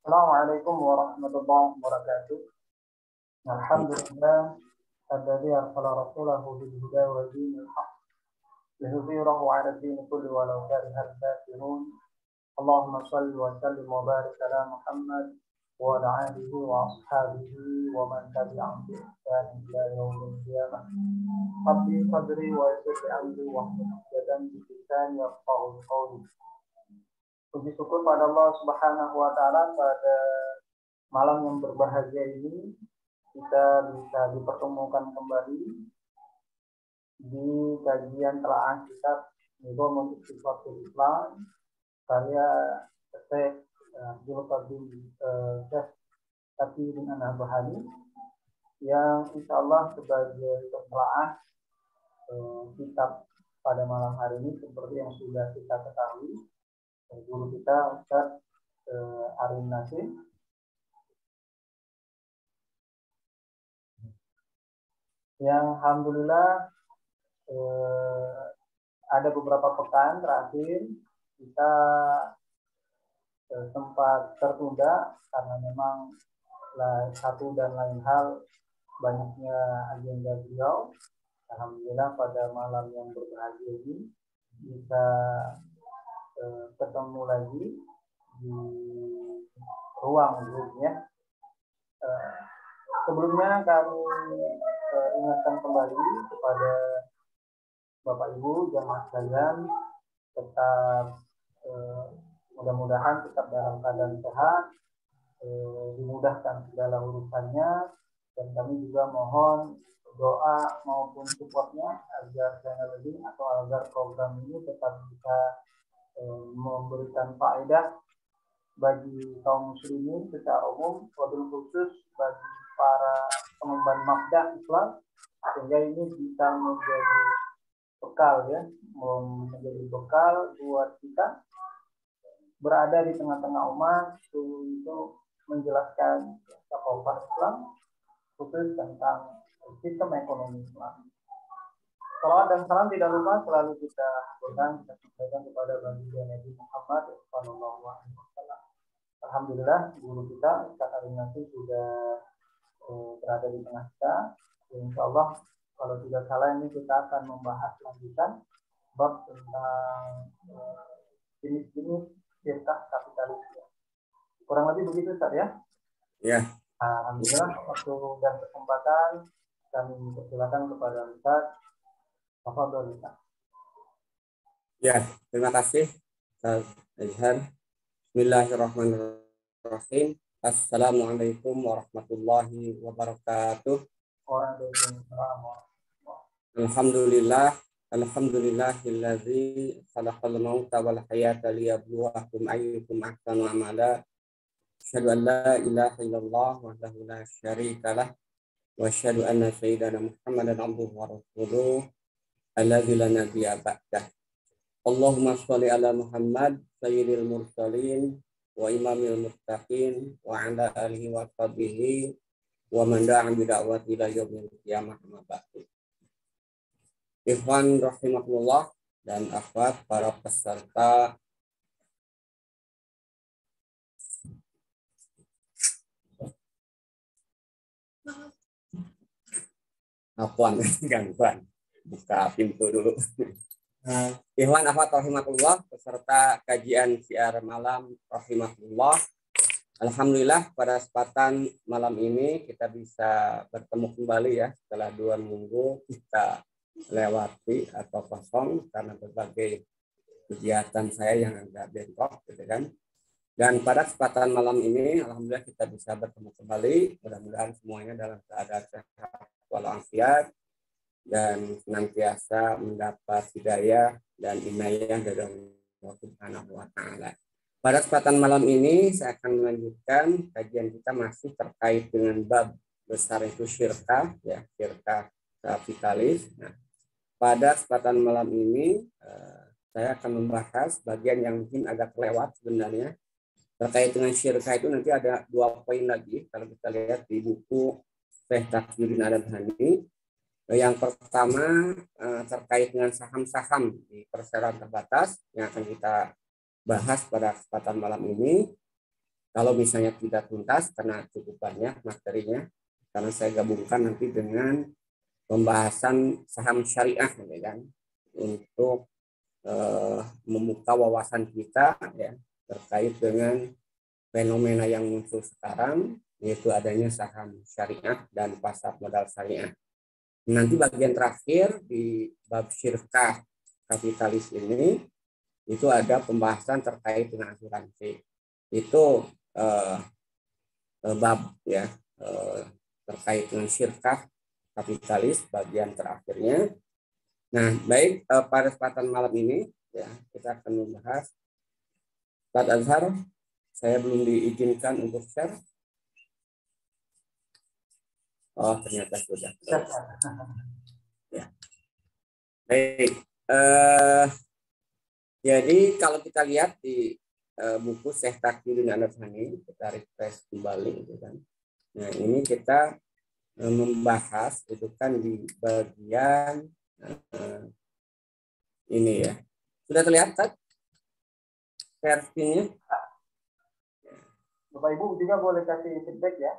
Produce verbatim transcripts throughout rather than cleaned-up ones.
Assalamualaikum warahmatullahi wabarakatuh. Alhamdulillah alladzi arsala rasulahu bil huda wa dinil haqq liyudhhirahu 'ala ad-din kulli walau karihal kafirun. Allahumma shalli wa sallim wa barik ala Muhammad wa ala alihi wa ashabihi wa man tabi'ahum bi ihsan ila yaumil qiyamah. Rabbi sadri wa yassir li amri wa hlul 'uqdatam min lisani yafqahu qawli. Puji syukur pada Allah Subhanahu wa taala pada malam yang berbahagia ini kita bisa dipertemukan kembali di kajian telaah kitab Nizamul Iqtisadil Islam karya Syekh Abdul Qadir Syekh Taqi bin An-Nabhani yang insyaallah sebagai telaah kitab pada malam hari ini seperti yang sudah kita ketahui guru kita Ustaz uh, Arin Nasir yang alhamdulillah uh, ada beberapa pekan terakhir kita uh, sempat tertunda karena memang lah, satu dan lain hal banyaknya agenda beliau. Alhamdulillah pada malam yang berbahagia ini bisa ketemu lagi di ruang grupnya. Sebelumnya kami ingatkan kembali kepada Bapak Ibu jamaah sekalian tetap mudah-mudahan tetap dalam keadaan sehat, dimudahkan segala urusannya, dan kami juga mohon doa maupun supportnya agar channel ini atau agar program ini tetap bisa memberikan faedah bagi kaum muslimin secara umum, wabil khusus bagi para pengemban mabda Islam, sehingga ini bisa menjadi bekal ya, menjadi bekal buat kita berada di tengah-tengah umat untuk menjelaskan thaqafah Islam khusus tentang sistem ekonomi Islam. Salawat dan salam tidak lupa selalu kita haturkan, kita sampaikan kepada baginda Nabi Muhammad Sallallahu Alaihi Wasallam. Alhamdulillah guru kita Ustaz Arin Nasir sudah uh, berada di tengah kita. Insya Allah kalau tidak salah ini kita akan membahas lanjutan bab tentang uh, jenis-jenis firqah kapitalis. Kurang lebih begitu Ustaz ya? Ya. Alhamdulillah waktu dan kesempatan kami persilakan kepada Ustaz. Ya, terima kasih Ustaz Izhan. Bismillahirrahmanirrahim. Assalamualaikum warahmatullahi wabarakatuh. Waalaikumsalam. Alhamdulillah, alhamdulillahilladzi khalaqal mauta wal hayata liyabluwakum ayyukum ahsanu amala. Asyhadu an la ilaha illallah wahdahu la syarikalah wa asyhadu anna sayyidana Muhammadan abduhu wa rasuluh. Alladzi la nabiyya ba'dah. Allahumma shalli ala Muhammad sayyidil mursalin wa imamil muttaqin wa ala alihi wa sahbihi wa man da'a bi da'wati ila yaumil qiyamah amma ba'du. Ikhwan rahimakumullah dan akhwat para peserta Afwan gangguan. Buka pintu dulu. Uh, Ikhwan akhwat rahimakumullah, peserta kajian siar malam rahimakumullah. Alhamdulillah pada kesempatan malam ini kita bisa bertemu kembali ya setelah dua minggu kita lewati atau kosong karena berbagai kegiatan saya yang agak bentrok gitu kan. Dan pada kesempatan malam ini alhamdulillah kita bisa bertemu kembali. Mudah-mudahan semuanya dalam keadaan sehat walafiat dan senantiasa mendapat hidayah dan inayah dari Allah Subhanahu wa taala. Pada kesempatan malam ini saya akan melanjutkan kajian kita masih terkait dengan bab besar itu syirkah ya, syirkah kapitalis. Nah, pada kesempatan malam ini eh, saya akan membahas bagian yang mungkin agak kelewat sebenarnya. Terkait dengan syirkah itu nanti ada dua poin lagi kalau kita lihat di buku Syekh Taqi bin An-Nabhani. Yang pertama terkait dengan saham-saham di perseroan terbatas yang akan kita bahas pada kesempatan malam ini. Kalau misalnya tidak tuntas karena cukup banyak materinya, karena saya gabungkan nanti dengan pembahasan saham syariah, ya kan, untuk eh, membuka wawasan kita ya terkait dengan fenomena yang muncul sekarang, yaitu adanya saham syariah dan pasar modal syariah. Nanti bagian terakhir di bab syirkah kapitalis ini itu ada pembahasan terkait dengan asuransi. Itu eh, bab ya eh, terkait dengan syirkah kapitalis bagian terakhirnya. Nah, baik eh, pada kesempatan malam ini ya kita akan membahas. Pak Azhar, saya belum diizinkan untuk share. Oh, ternyata sudah. Ya. Baik. Eh, jadi kalau kita lihat di eh, buku Syekh Taqiyuddin An-Nabhani, kita refresh kembali, gitu kan. Nah, ini kita eh, membahas itu kan di bagian eh, ini ya. Sudah terlihat kan versinya? Bapak Ibu juga boleh kasih feedback ya.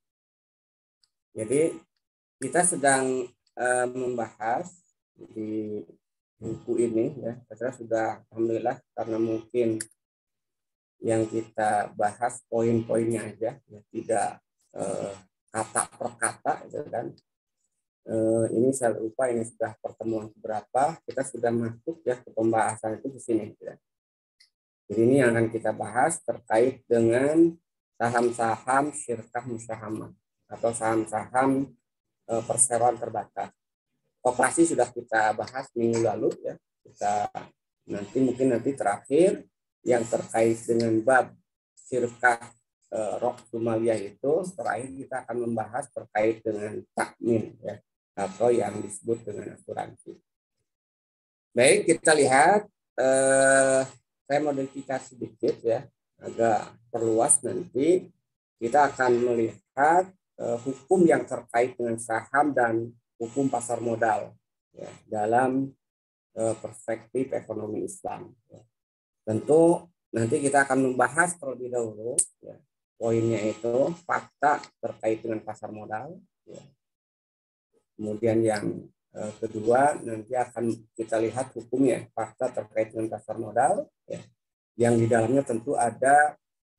Jadi kita sedang uh, membahas di buku ini ya. Saya sudah alhamdulillah karena mungkin yang kita bahas poin-poinnya aja ya, tidak uh, kata per kata gitu kan. Uh, ini saya lupa ini sudah pertemuan berapa, kita sudah masuk ya ke pembahasan itu di sini ya. Jadi ini yang akan kita bahas terkait dengan saham-saham syirkah musyahamah atau saham-saham e, perseroan terbatas. Operasi sudah kita bahas minggu lalu ya. Kita nanti mungkin nanti terakhir yang terkait dengan bab syirkah e, Rok Sumaliyah itu terakhir kita akan membahas terkait dengan takmin ya atau yang disebut dengan asuransi. Baik, kita lihat e, saya modifikasi sedikit ya, agak perluas nanti. Kita akan melihat uh, hukum yang terkait dengan saham dan hukum pasar modal ya, dalam uh, perspektif ekonomi Islam. Ya. Tentu nanti kita akan membahas terlebih dahulu ya, poinnya itu fakta terkait dengan pasar modal. Ya. Kemudian yang uh, kedua nanti akan kita lihat hukumnya, fakta terkait dengan pasar modal. Ya. Yang di dalamnya tentu ada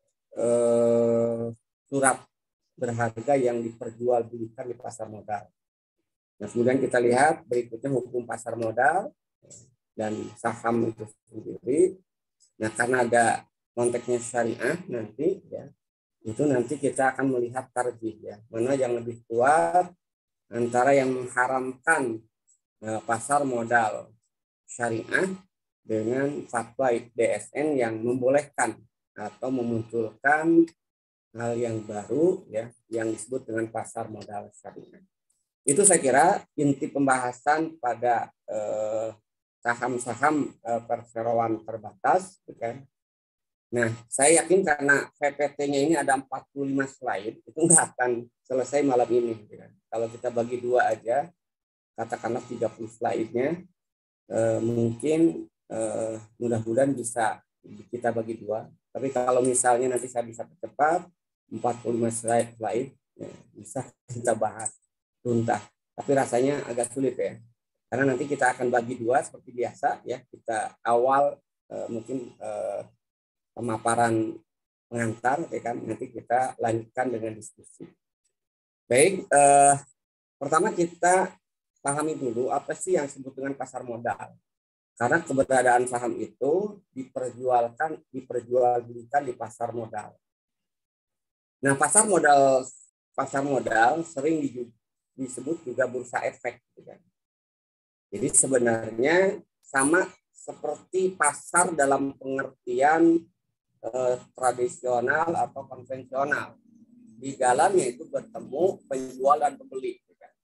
eh, surat berharga yang diperjualbelikan di pasar modal. Nah, kemudian kita lihat berikutnya hukum pasar modal dan saham itu sendiri. Nah, karena ada konteksnya syariah nanti ya, itu nanti kita akan melihat tarjih ya, mana yang lebih kuat antara yang mengharamkan eh, pasar modal syariah dengan fatwa D S N yang membolehkan atau memunculkan hal yang baru ya yang disebut dengan pasar modal syariah. Itu saya kira inti pembahasan pada eh, saham-saham eh, perseroan terbatas, kan? Nah, saya yakin karena P P T-nya ini ada empat puluh lima slide, itu nggak akan selesai malam ini. Kan? Kalau kita bagi dua aja, katakanlah tiga puluh slide-nya, eh, mungkin Uh, mudah-mudahan bisa kita bagi dua. Tapi kalau misalnya nanti saya bisa percepat empat puluh lima slide, slide ya, bisa kita bahas tuntas. Tapi rasanya agak sulit ya. Karena nanti kita akan bagi dua seperti biasa ya. Kita awal uh, mungkin uh, pemaparan pengantar ya kan. Nanti kita lanjutkan dengan diskusi. Baik, uh, pertama kita pahami dulu apa sih yang disebut dengan pasar modal. Karena keberadaan saham itu diperjualkan, diperjualbelikan di pasar modal. Nah, pasar modal, pasar modal sering disebut juga bursa efek. Jadi sebenarnya sama seperti pasar dalam pengertian eh, tradisional atau konvensional. Di dalamnya itu bertemu penjual dan pembeli.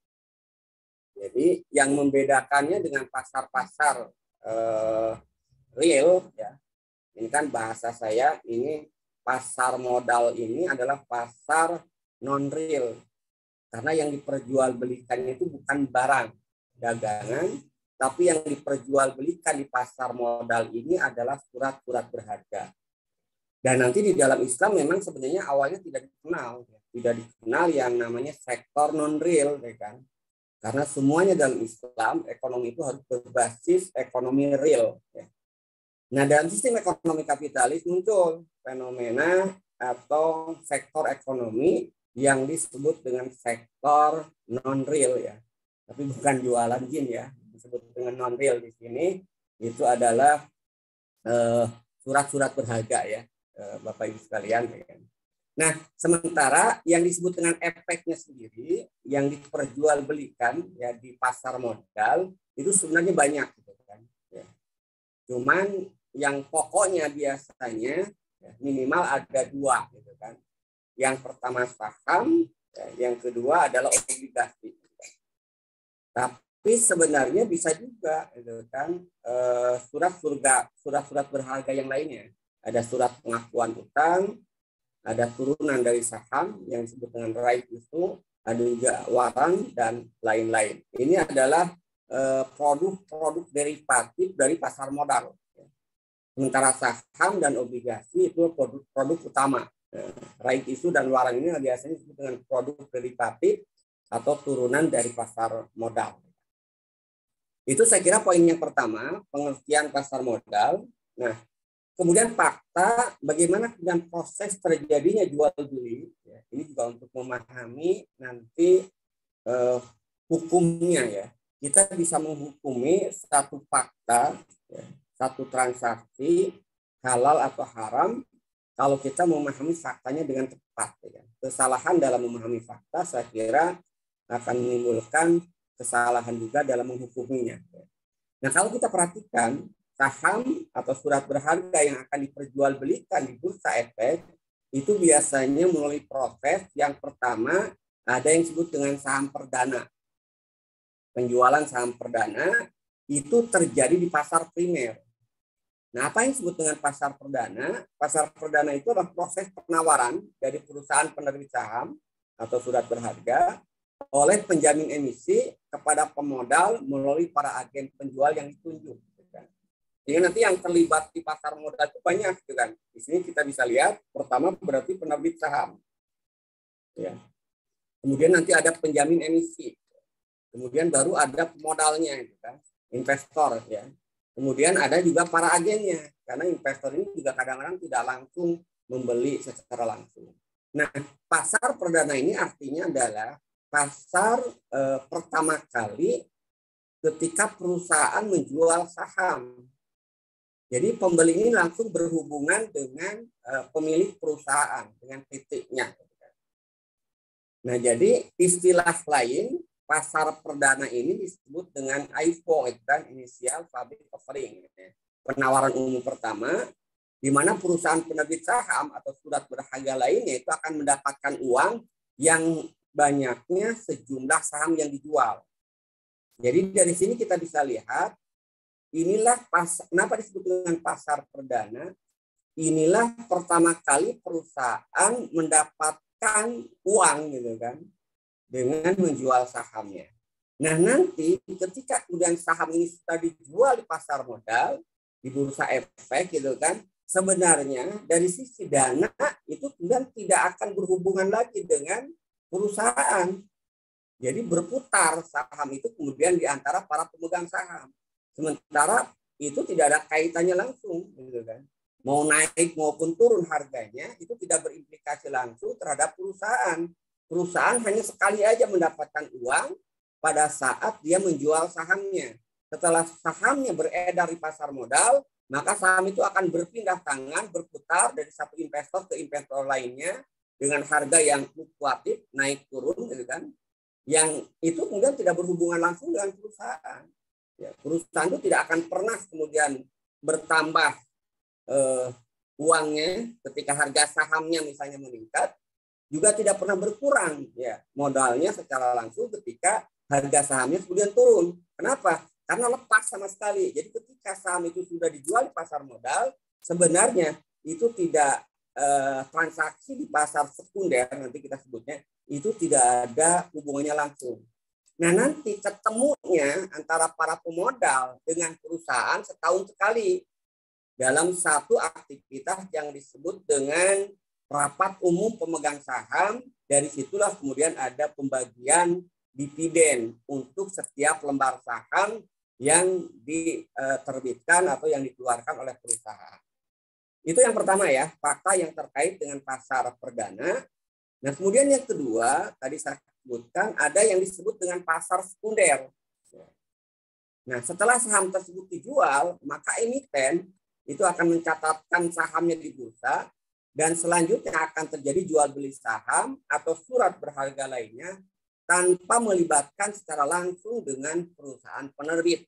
Jadi yang membedakannya dengan pasar-pasar Uh, real ya, ini kan bahasa saya, ini pasar modal ini adalah pasar non real karena yang diperjualbelikannya itu bukan barang dagangan, tapi yang diperjualbelikan di pasar modal ini adalah surat-surat berharga. Dan nanti di dalam Islam memang sebenarnya awalnya tidak dikenal, tidak dikenal yang namanya sektor non real, ya kan? Karena semuanya dalam Islam ekonomi itu harus berbasis ekonomi real. Ya. Nah, dalam sistem ekonomi kapitalis muncul fenomena atau sektor ekonomi yang disebut dengan sektor non real, ya. Tapi bukan jualan jin, ya. Disebut dengan non real di sini itu adalah eh, surat-surat berharga, ya. Bapak Ibu sekalian. Nah, sementara yang disebut dengan efeknya sendiri yang diperjualbelikan ya di pasar modal itu sebenarnya banyak, gitu kan. Ya. Cuman yang pokoknya biasanya ya, minimal ada dua, gitu kan. Yang pertama saham, ya, yang kedua adalah obligasi. Tapi sebenarnya bisa juga, gitu kan, eh, surat surga, surat-surat berharga yang lainnya. Ada surat pengakuan utang, ada turunan dari saham yang disebut dengan right issue, ada juga waran dan lain-lain. Ini adalah produk-produk derivatif dari pasar modal. Sementara saham dan obligasi itu produk-produk utama. Right issue dan waran ini biasanya disebut dengan produk derivatif atau turunan dari pasar modal. Itu saya kira poin yang pertama, pengertian pasar modal. Nah, kemudian fakta bagaimana dengan proses terjadinya jual beli, ya, ini juga untuk memahami nanti eh, hukumnya, ya. Kita bisa menghukumi satu fakta, ya, satu transaksi halal atau haram kalau kita memahami faktanya dengan tepat. Ya. Kesalahan dalam memahami fakta saya kira akan menimbulkan kesalahan juga dalam menghukuminya. Ya. Nah, kalau kita perhatikan saham atau surat berharga yang akan diperjualbelikan di bursa efek itu biasanya melalui proses yang pertama ada yang disebut dengan saham perdana. Penjualan saham perdana itu terjadi di pasar primer. Nah, apa yang disebut dengan pasar perdana? Pasar perdana itu adalah proses penawaran dari perusahaan penerbit saham atau surat berharga oleh penjamin emisi kepada pemodal melalui para agen penjual yang ditunjuk. Jadi nanti yang terlibat di pasar modal itu banyak, gitu kan. Di sini kita bisa lihat pertama berarti penerbit saham. Ya. Kemudian nanti ada penjamin emisi. Kemudian baru ada pemodalnya, gitu kan. Investor, ya. Kemudian ada juga para agennya, karena investor ini juga kadang-kadang tidak langsung membeli secara langsung. Nah, pasar perdana ini artinya adalah pasar eh, pertama kali ketika perusahaan menjual saham. Jadi pembeli ini langsung berhubungan dengan uh, pemilik perusahaan, dengan titiknya. Nah, jadi istilah lain pasar perdana ini disebut dengan I P O, dan inisial public offering, penawaran umum pertama, di mana perusahaan penerbit saham atau surat berharga lainnya itu akan mendapatkan uang yang banyaknya sejumlah saham yang dijual. Jadi dari sini kita bisa lihat. Inilah pas, kenapa disebut dengan pasar perdana? Inilah pertama kali perusahaan mendapatkan uang, gitu kan, dengan menjual sahamnya. Nah, nanti ketika kemudian saham ini sudah dijual di pasar modal, di bursa efek, gitu kan, sebenarnya dari sisi dana itu kemudian tidak akan berhubungan lagi dengan perusahaan. Jadi berputar saham itu kemudian di antara para pemegang saham. Sementara itu tidak ada kaitannya langsung, gitu kan. Mau naik maupun turun harganya itu tidak berimplikasi langsung terhadap perusahaan. Perusahaan hanya sekali aja mendapatkan uang pada saat dia menjual sahamnya. Setelah sahamnya beredar di pasar modal, maka saham itu akan berpindah tangan, berputar dari satu investor ke investor lainnya dengan harga yang fluktuatif, naik turun, gitu kan. Yang itu kemudian tidak berhubungan langsung dengan perusahaan. Ya, perusahaan itu tidak akan pernah kemudian bertambah eh, uangnya ketika harga sahamnya misalnya meningkat, juga tidak pernah berkurang ya modalnya secara langsung ketika harga sahamnya kemudian turun. Kenapa? Karena lepas sama sekali. Jadi ketika saham itu sudah dijual di pasar modal, sebenarnya itu tidak eh, transaksi di pasar sekunder, nanti kita sebutnya, itu tidak ada hubungannya langsung. Nah, nanti ketemunya antara para pemodal dengan perusahaan setahun sekali. dalam satu aktivitas yang disebut dengan rapat umum pemegang saham. Dari situlah kemudian ada pembagian dividen untuk setiap lembar saham yang diterbitkan atau yang dikeluarkan oleh perusahaan. Itu yang pertama ya, fakta yang terkait dengan pasar perdana. Nah, kemudian yang kedua, tadi saya sebutkan ada yang disebut dengan pasar sekunder. Nah, setelah saham tersebut dijual, maka emiten itu akan mencatatkan sahamnya di bursa, dan selanjutnya akan terjadi jual beli saham atau surat berharga lainnya tanpa melibatkan secara langsung dengan perusahaan penerbit.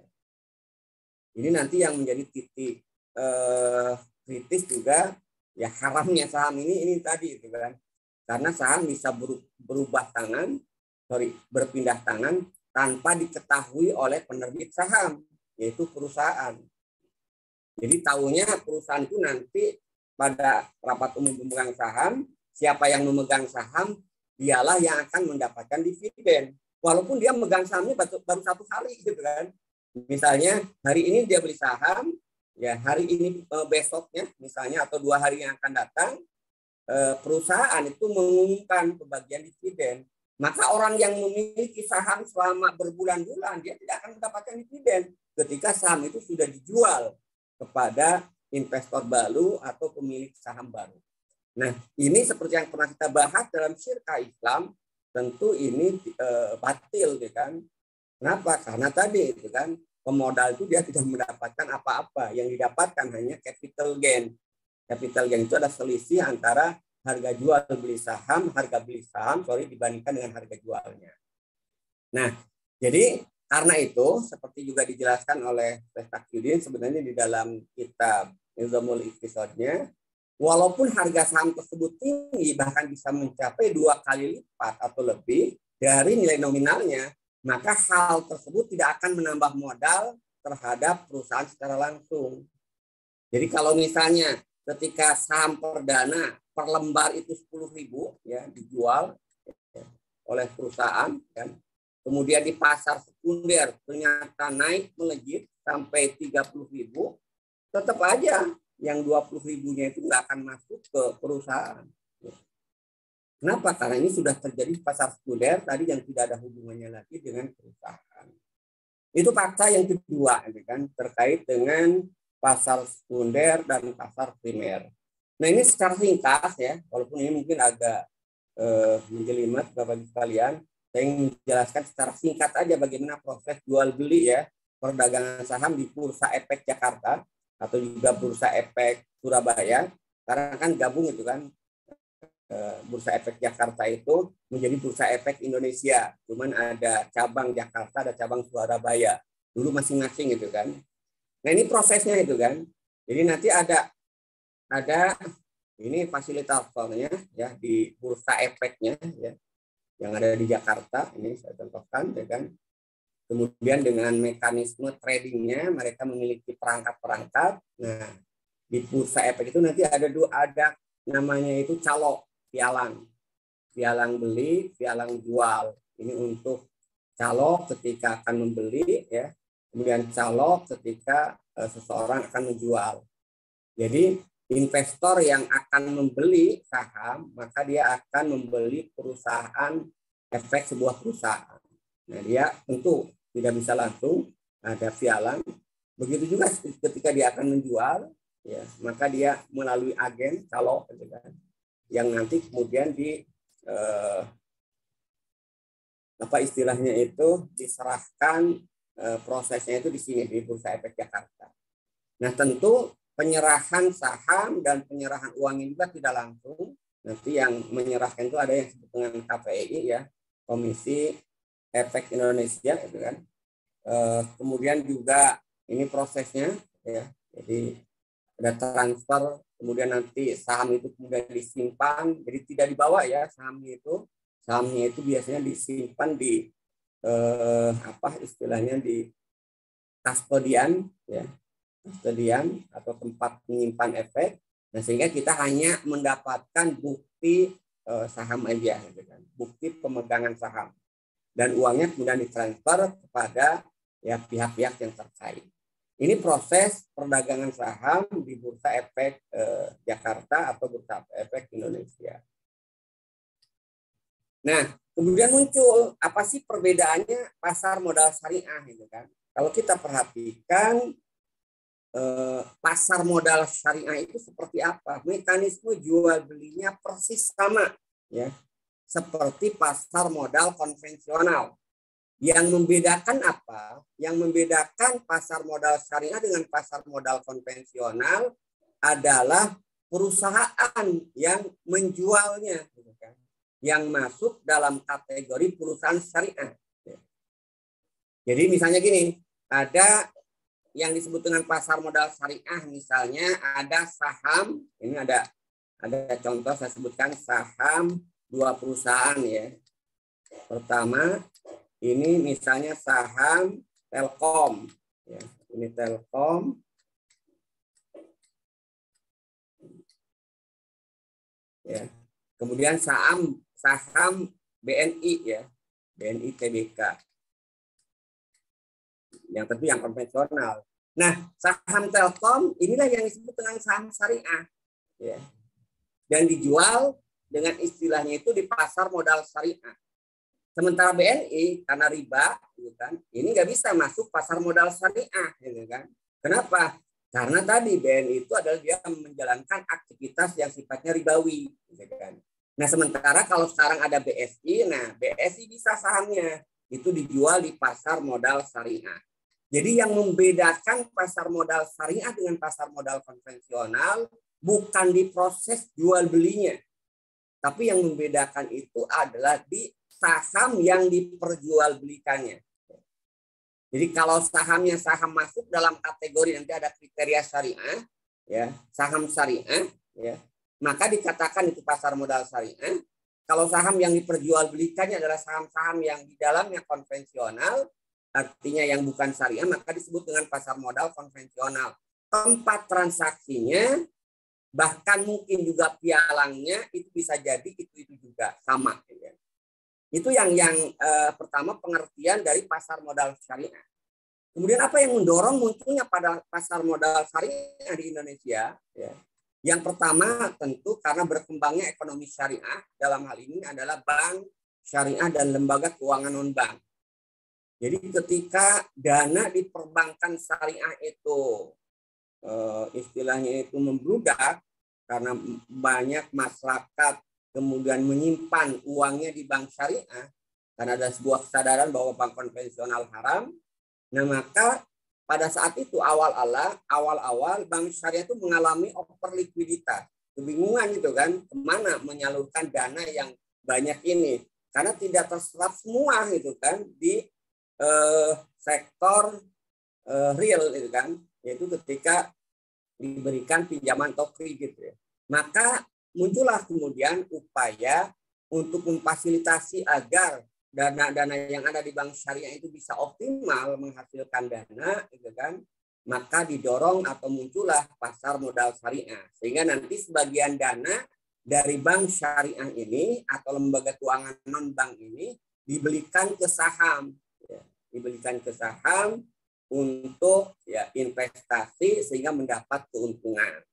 Ini nanti yang menjadi titik eh, kritis juga, ya haramnya saham ini ini tadi itu kan, karena saham bisa berubah tangan, sorry berpindah tangan tanpa diketahui oleh penerbit saham, yaitu perusahaan. Jadi tahunya perusahaan itu nanti pada rapat umum pemegang saham, siapa yang memegang saham, dialah yang akan mendapatkan dividen. Walaupun dia memegang sahamnya baru, baru satu hari gitu kan. Misalnya hari ini dia beli saham, ya hari ini besoknya misalnya atau dua hari yang akan datang, perusahaan itu mengumumkan pembagian dividen. Maka orang yang memiliki saham selama berbulan-bulan, dia tidak akan mendapatkan dividen ketika saham itu sudah dijual kepada investor baru atau pemilik saham baru. Nah, ini seperti yang pernah kita bahas dalam syirkah Islam, tentu ini e, batil, gitu kan? Kenapa? Karena tadi itu kan pemodal itu dia tidak mendapatkan apa-apa, yang didapatkan hanya capital gain. Capital gain itu adalah selisih antara harga jual beli saham, harga beli saham, sorry dibandingkan dengan harga jualnya. Nah, jadi karena itu seperti juga dijelaskan oleh Syekh Taqiyuddin sebenarnya di dalam kitab Nizamul Iqtisadnya, walaupun harga saham tersebut tinggi, bahkan bisa mencapai dua kali lipat atau lebih dari nilai nominalnya, maka hal tersebut tidak akan menambah modal terhadap perusahaan secara langsung. Jadi kalau misalnya ketika saham perdana per lembar itu sepuluh ribu ya dijual ya, oleh perusahaan, kan, kemudian di pasar sekunder ternyata naik melejit sampai tiga puluh ribu, tetap aja yang dua puluh ribunya itu nggak akan masuk ke perusahaan. Kenapa? Karena ini sudah terjadi pasar sekunder tadi yang tidak ada hubungannya lagi dengan perusahaan. Itu fakta yang kedua, kan, terkait dengan pasar sekunder dan pasar primer. Nah ini secara ringkas ya, walaupun ini mungkin agak eh, menjelimet bagi kalian, saya ingin menjelaskan secara singkat aja bagaimana proses jual beli ya perdagangan saham di Bursa Efek Jakarta atau juga Bursa Efek Surabaya, karena kan gabung itu kan, Bursa Efek Jakarta itu menjadi Bursa Efek Indonesia, cuman ada cabang Jakarta, ada cabang Surabaya, dulu masing-masing itu kan. Nah ini prosesnya itu kan, jadi nanti ada ada ini fasilitatornya ya di Bursa Efeknya ya, yang ada di Jakarta, ini saya contohkan ya kan. Kemudian dengan mekanisme tradingnya mereka memiliki perangkat-perangkat. Nah di Bursa Efek itu nanti ada dua, ada namanya itu calok pialang, pialang beli, pialang jual. Ini untuk calok ketika akan membeli ya, kemudian calok ketika uh, seseorang akan menjual. Jadi investor yang akan membeli saham maka dia akan membeli perusahaan efek sebuah perusahaan. Nah dia tentu tidak bisa langsung, ada pialang. Begitu juga ketika dia akan menjual, ya maka dia melalui agen calok gitu kan, yang nanti kemudian di eh, apa istilahnya itu diserahkan eh, prosesnya itu di sini di Bursa Efek Jakarta. Nah tentu penyerahan saham dan penyerahan uangnya juga tidak langsung. Nanti yang menyerahkan itu ada yang disebut dengan K P I ya, Komisi Efek Indonesia gitu kan. Eh, kemudian juga ini prosesnya ya, jadi ada transfer, kemudian nanti saham itu kemudian disimpan, jadi tidak dibawa ya sahamnya itu, sahamnya itu biasanya disimpan di eh, apa istilahnya di kustodian ya, kustodian atau tempat menyimpan efek. Nah sehingga kita hanya mendapatkan bukti eh, saham aja, gitu kan, bukti pemegangan saham, dan uangnya kemudian ditransfer kepada ya pihak-pihak yang terkait. Ini proses perdagangan saham di Bursa Efek eh, Jakarta atau Bursa Efek Indonesia. Nah, kemudian muncul apa sih perbedaannya pasar modal syariah gitu kan? Kalau kita perhatikan eh, pasar modal syariah itu seperti apa? Mekanisme jual belinya persis sama ya, seperti pasar modal konvensional. Yang membedakan apa? Yang membedakan pasar modal syariah dengan pasar modal konvensional adalah perusahaan yang menjualnya, gitu kan? Yang masuk dalam kategori perusahaan syariah. Jadi misalnya gini, ada yang disebut dengan pasar modal syariah, misalnya ada saham, ini ada ada contoh saya sebutkan saham dua perusahaan ya. Pertama, ini misalnya saham Telkom, ya, ini Telkom, ya. Kemudian saham saham B N I ya, B N I T B K, yang tentu yang konvensional. Nah, saham Telkom inilah yang disebut dengan saham syariah, ya, dan dijual dengan istilahnya itu di pasar modal syariah. Sementara B N I karena riba, gitu kan, ini nggak bisa masuk pasar modal syariah, gitu kan? Kenapa? Karena tadi B N I itu adalah dia menjalankan aktivitas yang sifatnya ribawi, gitu kan? Nah sementara kalau sekarang ada B S I, nah B S I bisa sahamnya itu dijual di pasar modal syariah. Jadi yang membedakan pasar modal syariah dengan pasar modal konvensional bukan di proses jual belinya, tapi yang membedakan itu adalah di saham yang diperjualbelikannya. Jadi kalau sahamnya saham masuk dalam kategori nanti ada kriteria syariah, ya saham syariah, ya maka dikatakan itu pasar modal syariah. Kalau saham yang diperjualbelikannya adalah saham-saham yang di dalamnya konvensional, artinya yang bukan syariah, maka disebut dengan pasar modal konvensional. Tempat transaksinya bahkan mungkin juga pialangnya itu bisa jadi itu itu juga sama. Ya. Itu yang yang eh, pertama pengertian dari pasar modal syariah. Kemudian apa yang mendorong munculnya pada pasar modal syariah di Indonesia? Ya. Yang pertama tentu karena berkembangnya ekonomi syariah, dalam hal ini adalah bank syariah dan lembaga keuangan non-bank. Jadi ketika dana di perbankan syariah itu eh, istilahnya itu membludak karena banyak masyarakat kemudian menyimpan uangnya di bank syariah karena ada sebuah kesadaran bahwa bank konvensional haram. Nah maka pada saat itu awal-awal awal-awal bank syariah itu mengalami over likuiditas, kebingungan gitu kan kemana menyalurkan dana yang banyak ini karena tidak terserap semua gitu kan di eh, sektor eh, real gitu kan, yaitu ketika diberikan pinjaman atau kredit ya. Maka muncullah kemudian upaya untuk memfasilitasi agar dana-dana yang ada di bank syariah itu bisa optimal menghasilkan dana, gitu kan? Maka didorong atau muncullah pasar modal syariah, sehingga nanti sebagian dana dari bank syariah ini atau lembaga keuangan non bank ini dibelikan ke saham, ya. dibelikan ke saham untuk ya investasi sehingga mendapat keuntungan.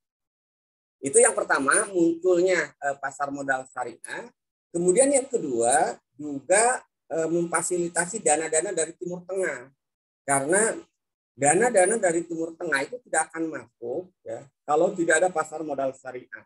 Itu yang pertama, munculnya eh, pasar modal syariah. Kemudian yang kedua juga eh, memfasilitasi dana-dana dari Timur Tengah. Karena dana-dana dari Timur Tengah itu tidak akan masuk ya kalau tidak ada pasar modal syariah.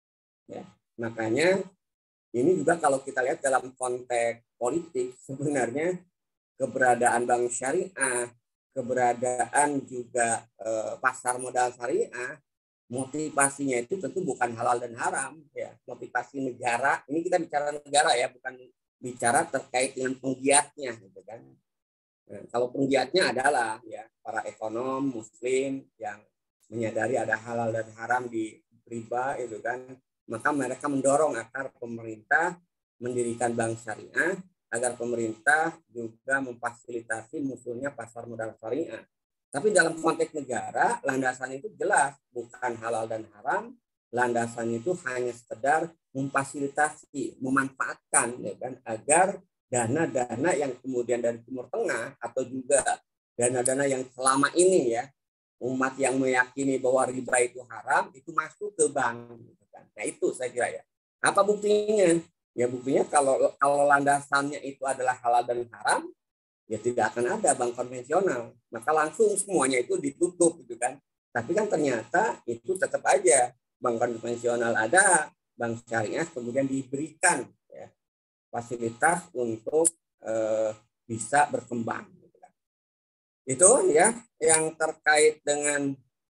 Ya, makanya ini juga kalau kita lihat dalam konteks politik sebenarnya keberadaan bank syariah, keberadaan juga eh, pasar modal syariah, motivasinya itu tentu bukan halal dan haram ya. Motivasi negara, ini kita bicara negara ya, bukan bicara terkait dengan penggiatnya gitu kan. Nah, kalau penggiatnya adalah ya para ekonom muslim yang menyadari ada halal dan haram di riba itu kan, maka mereka mendorong agar pemerintah mendirikan bank syariah agar pemerintah juga memfasilitasi munculnya pasar modal syariah. Tapi dalam konteks negara, landasannya itu jelas, bukan halal dan haram. Landasannya itu hanya sekedar memfasilitasi, memanfaatkan, ya kan, agar dana-dana yang kemudian dari Timur Tengah atau juga dana-dana yang selama ini ya umat yang meyakini bahwa riba itu haram itu masuk ke bank. Gitu kan. Nah itu saya kira ya. Apa buktinya? Ya buktinya kalau kalau landasannya itu adalah halal dan haram, ya tidak akan ada bank konvensional. Maka langsung semuanya itu ditutup gitu kan. Tapi kan ternyata itu tetap aja bank konvensional ada, bank syariah kemudian diberikan ya, fasilitas untuk eh, bisa berkembang. Gitu kan. Itu ya yang terkait dengan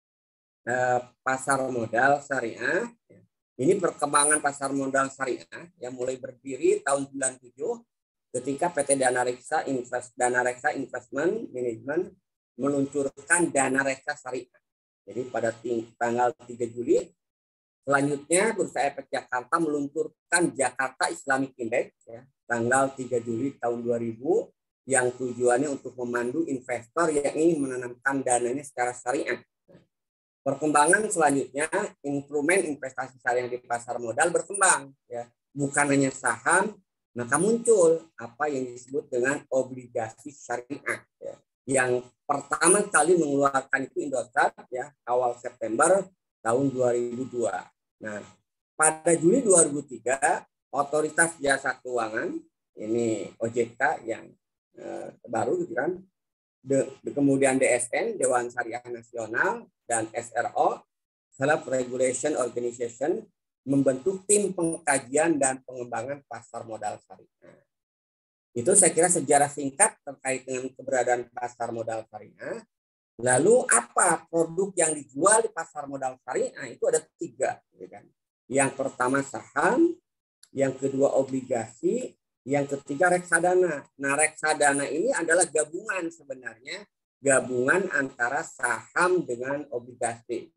eh, pasar modal syariah. Ini perkembangan pasar modal syariah yang mulai berdiri tahun sembilan puluh tujuh ketika P T Dana Reksa Invest Dana Reksa Investment Management meluncurkan Dana Reksa Syariah. Jadi pada tanggal tiga Juli selanjutnya Bursa Efek Jakarta meluncurkan Jakarta Islamic Index ya, tanggal tiga Juli tahun dua ribu yang tujuannya untuk memandu investor yang ingin menanamkan dananya secara syariah. Perkembangan selanjutnya, instrumen investasi syariah di pasar modal berkembang, ya, bukan hanya saham, maka muncul apa yang disebut dengan obligasi syariah, ya. Yang pertama kali mengeluarkan itu Indosat, ya, awal September tahun dua ribu dua. Nah, pada Juli dua ribu tiga, Otoritas Jasa Keuangan, ini O J K yang eh, baru, gitu kan, de, de, kemudian D S N, Dewan Syariah Nasional, dan S R O, Self Regulation Organization, membentuk tim pengkajian dan pengembangan pasar modal syariah. Itu saya kira sejarah singkat terkait dengan keberadaan pasar modal syariah. Lalu apa produk yang dijual di pasar modal syariah? Itu ada tiga. Yang pertama saham, yang kedua obligasi, yang ketiga reksadana. Nah reksadana ini adalah gabungan sebenarnya, gabungan antara saham dengan obligasi.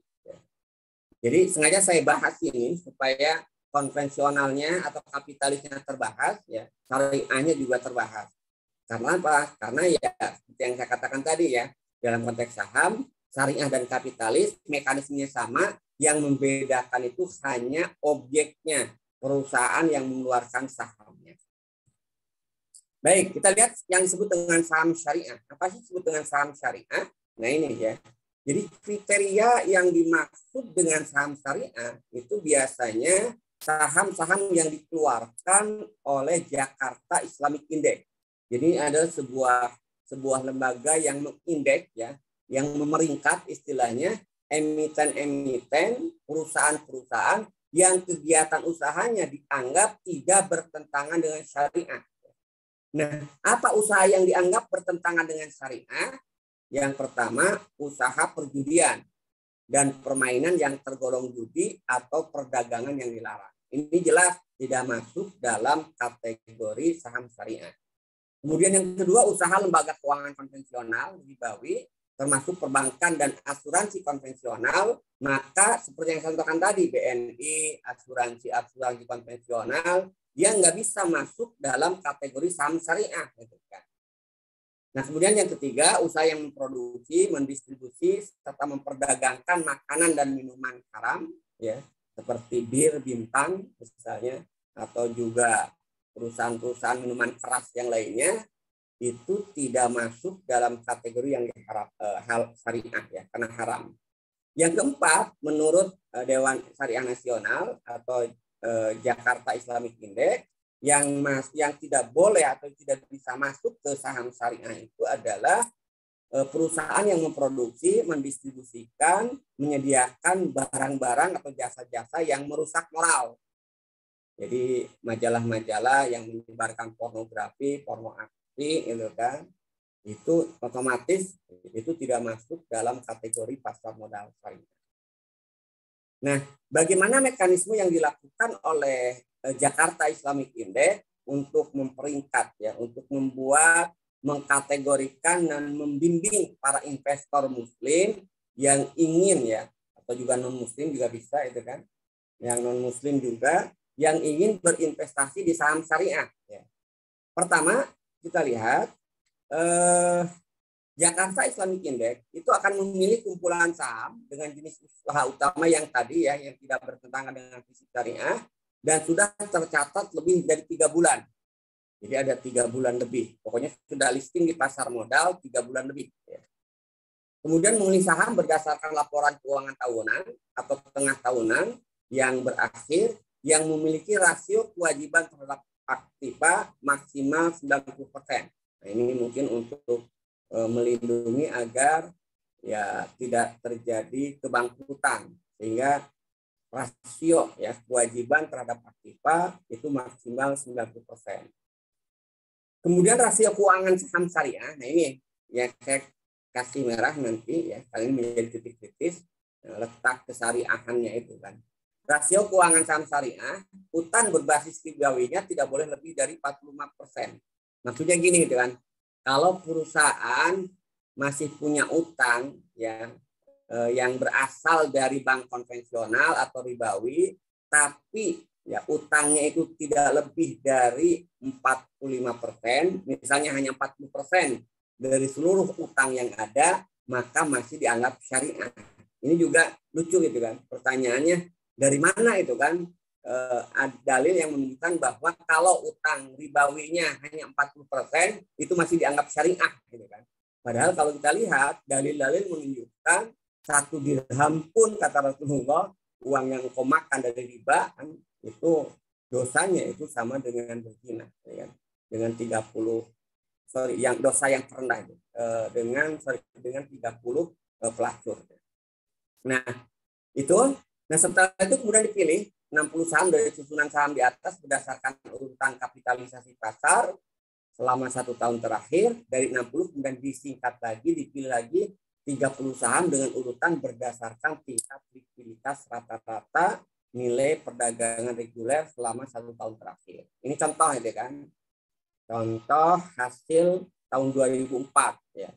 Jadi sengaja saya bahas ini supaya konvensionalnya atau kapitalisnya terbahas, ya, syariahnya juga terbahas. Karena apa? Karena ya seperti yang saya katakan tadi ya, dalam konteks saham, syariah dan kapitalis mekanismenya sama, yang membedakan itu hanya objeknya, perusahaan yang mengeluarkan sahamnya. Baik, kita lihat yang disebut dengan saham syariah. Apa sih disebut dengan saham syariah? Nah ini ya. Jadi kriteria yang dimaksud dengan saham syariah itu biasanya saham-saham yang dikeluarkan oleh Jakarta Islamic Index. Jadi ada sebuah sebuah lembaga yang mengindeks ya, yang memeringkat istilahnya emiten-emiten, perusahaan-perusahaan yang kegiatan usahanya dianggap tidak bertentangan dengan syariah. Nah, apa usaha yang dianggap bertentangan dengan syariah? Yang pertama, usaha perjudian dan permainan yang tergolong judi atau perdagangan yang dilarang. Ini jelas tidak masuk dalam kategori saham syariah. Kemudian yang kedua, usaha lembaga keuangan konvensional ribawi, termasuk perbankan dan asuransi konvensional, maka seperti yang saya contohkan tadi, B N I, asuransi-asuransi konvensional, dia nggak bisa masuk dalam kategori saham syariah. Nah, kemudian yang ketiga, usaha yang memproduksi, mendistribusi, serta memperdagangkan makanan dan minuman haram, ya, seperti bir, bintang, misalnya, atau juga perusahaan-perusahaan minuman keras yang lainnya, itu tidak masuk dalam kategori yang diharap eh, hal syariah, ya, karena haram. Yang keempat, menurut eh, Dewan Syariah Nasional atau Jakarta Islamic Index, yang mas yang tidak boleh atau tidak bisa masuk ke saham syariah itu adalah perusahaan yang memproduksi, mendistribusikan, menyediakan barang-barang atau jasa-jasa yang merusak moral. Jadi majalah-majalah yang menyebarkan pornografi, pornografi, itu kan, itu otomatis itu tidak masuk dalam kategori pasar modal syariah. Nah, bagaimana mekanisme yang dilakukan oleh Jakarta Islamic Index untuk memperingkat, ya, untuk membuat, mengkategorikan dan membimbing para investor muslim yang ingin, ya, atau juga non muslim juga bisa itu kan, yang non muslim juga yang ingin berinvestasi di saham syariah. Ya. Pertama kita lihat eh, Jakarta Islamic Index itu akan memilih kumpulan saham dengan jenis usaha utama yang tadi ya, yang tidak bertentangan dengan visi syariah dan sudah tercatat lebih dari tiga bulan. Jadi ada tiga bulan lebih. Pokoknya sudah listing di pasar modal tiga bulan lebih. Ya. Kemudian memilih saham berdasarkan laporan keuangan tahunan atau tengah tahunan yang berakhir yang memiliki rasio kewajiban terhadap aktiva maksimal sembilan puluh persen. Nah, ini mungkin untuk e, melindungi agar ya tidak terjadi kebangkrutan, sehingga rasio ya kewajiban terhadap aktiva itu maksimal sembilan puluh persen. Kemudian rasio keuangan saham syariah, nah ini ya saya kasih merah nanti ya, kalian menjadi titik kritis letak kesyariahannya itu kan. Rasio keuangan saham syariah, utang berbasis ribawinya tidak boleh lebih dari empat puluh lima persen. Maksudnya gini gitu kan, kalau perusahaan masih punya utang ya eh, yang berasal dari bank konvensional atau ribawi, tapi ya utangnya itu tidak lebih dari empat puluh lima persen, misalnya hanya empat puluh persen dari seluruh utang yang ada, maka masih dianggap syariah. Ini juga lucu gitu kan, pertanyaannya dari mana itu kan eh, ada dalil yang menunjukkan bahwa kalau utang ribawinya hanya empat puluh persen itu masih dianggap syariah gitu kan. Padahal kalau kita lihat dalil-dalil menunjukkan satu dirham pun kata Rasulullah uang yang kau makan dari riba kan, itu dosanya itu sama dengan berzina ya kan? Dengan tiga puluh sorry yang dosa yang terendah itu eh, dengan sorry dengan tiga puluh eh, pelacur. Nah, itu nah setelah itu kemudian dipilih enam puluh saham dari susunan saham di atas berdasarkan urutan kapitalisasi pasar selama satu tahun terakhir. Dari enam puluh kemudian disingkat lagi, dipilih lagi tiga puluh saham dengan urutan berdasarkan tingkat likuiditas rata-rata nilai perdagangan reguler selama satu tahun terakhir. Ini contoh ya kan. Contoh hasil tahun dua ribu empat ya.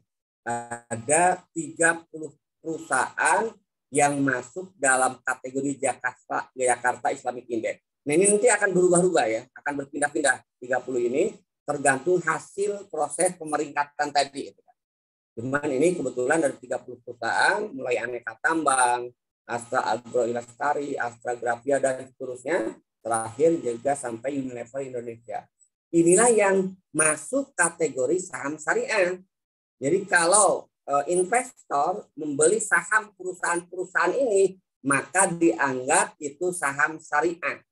Ada tiga puluh perusahaan yang masuk dalam kategori Jakarta Jakarta Islamic Index. Nah, ini nanti akan berubah-ubah ya, akan berpindah-pindah tiga puluh ini tergantung hasil proses pemeringkatan tadi. Cuman ini kebetulan dari tiga puluh perusahaan, mulai Aneka Tambang, Astra Agroilastari, Astra Grafia dan seterusnya, terakhir juga sampai Unilever Indonesia. Inilah yang masuk kategori saham syariah. Jadi kalau investor membeli saham perusahaan-perusahaan ini, maka dianggap itu saham syariah.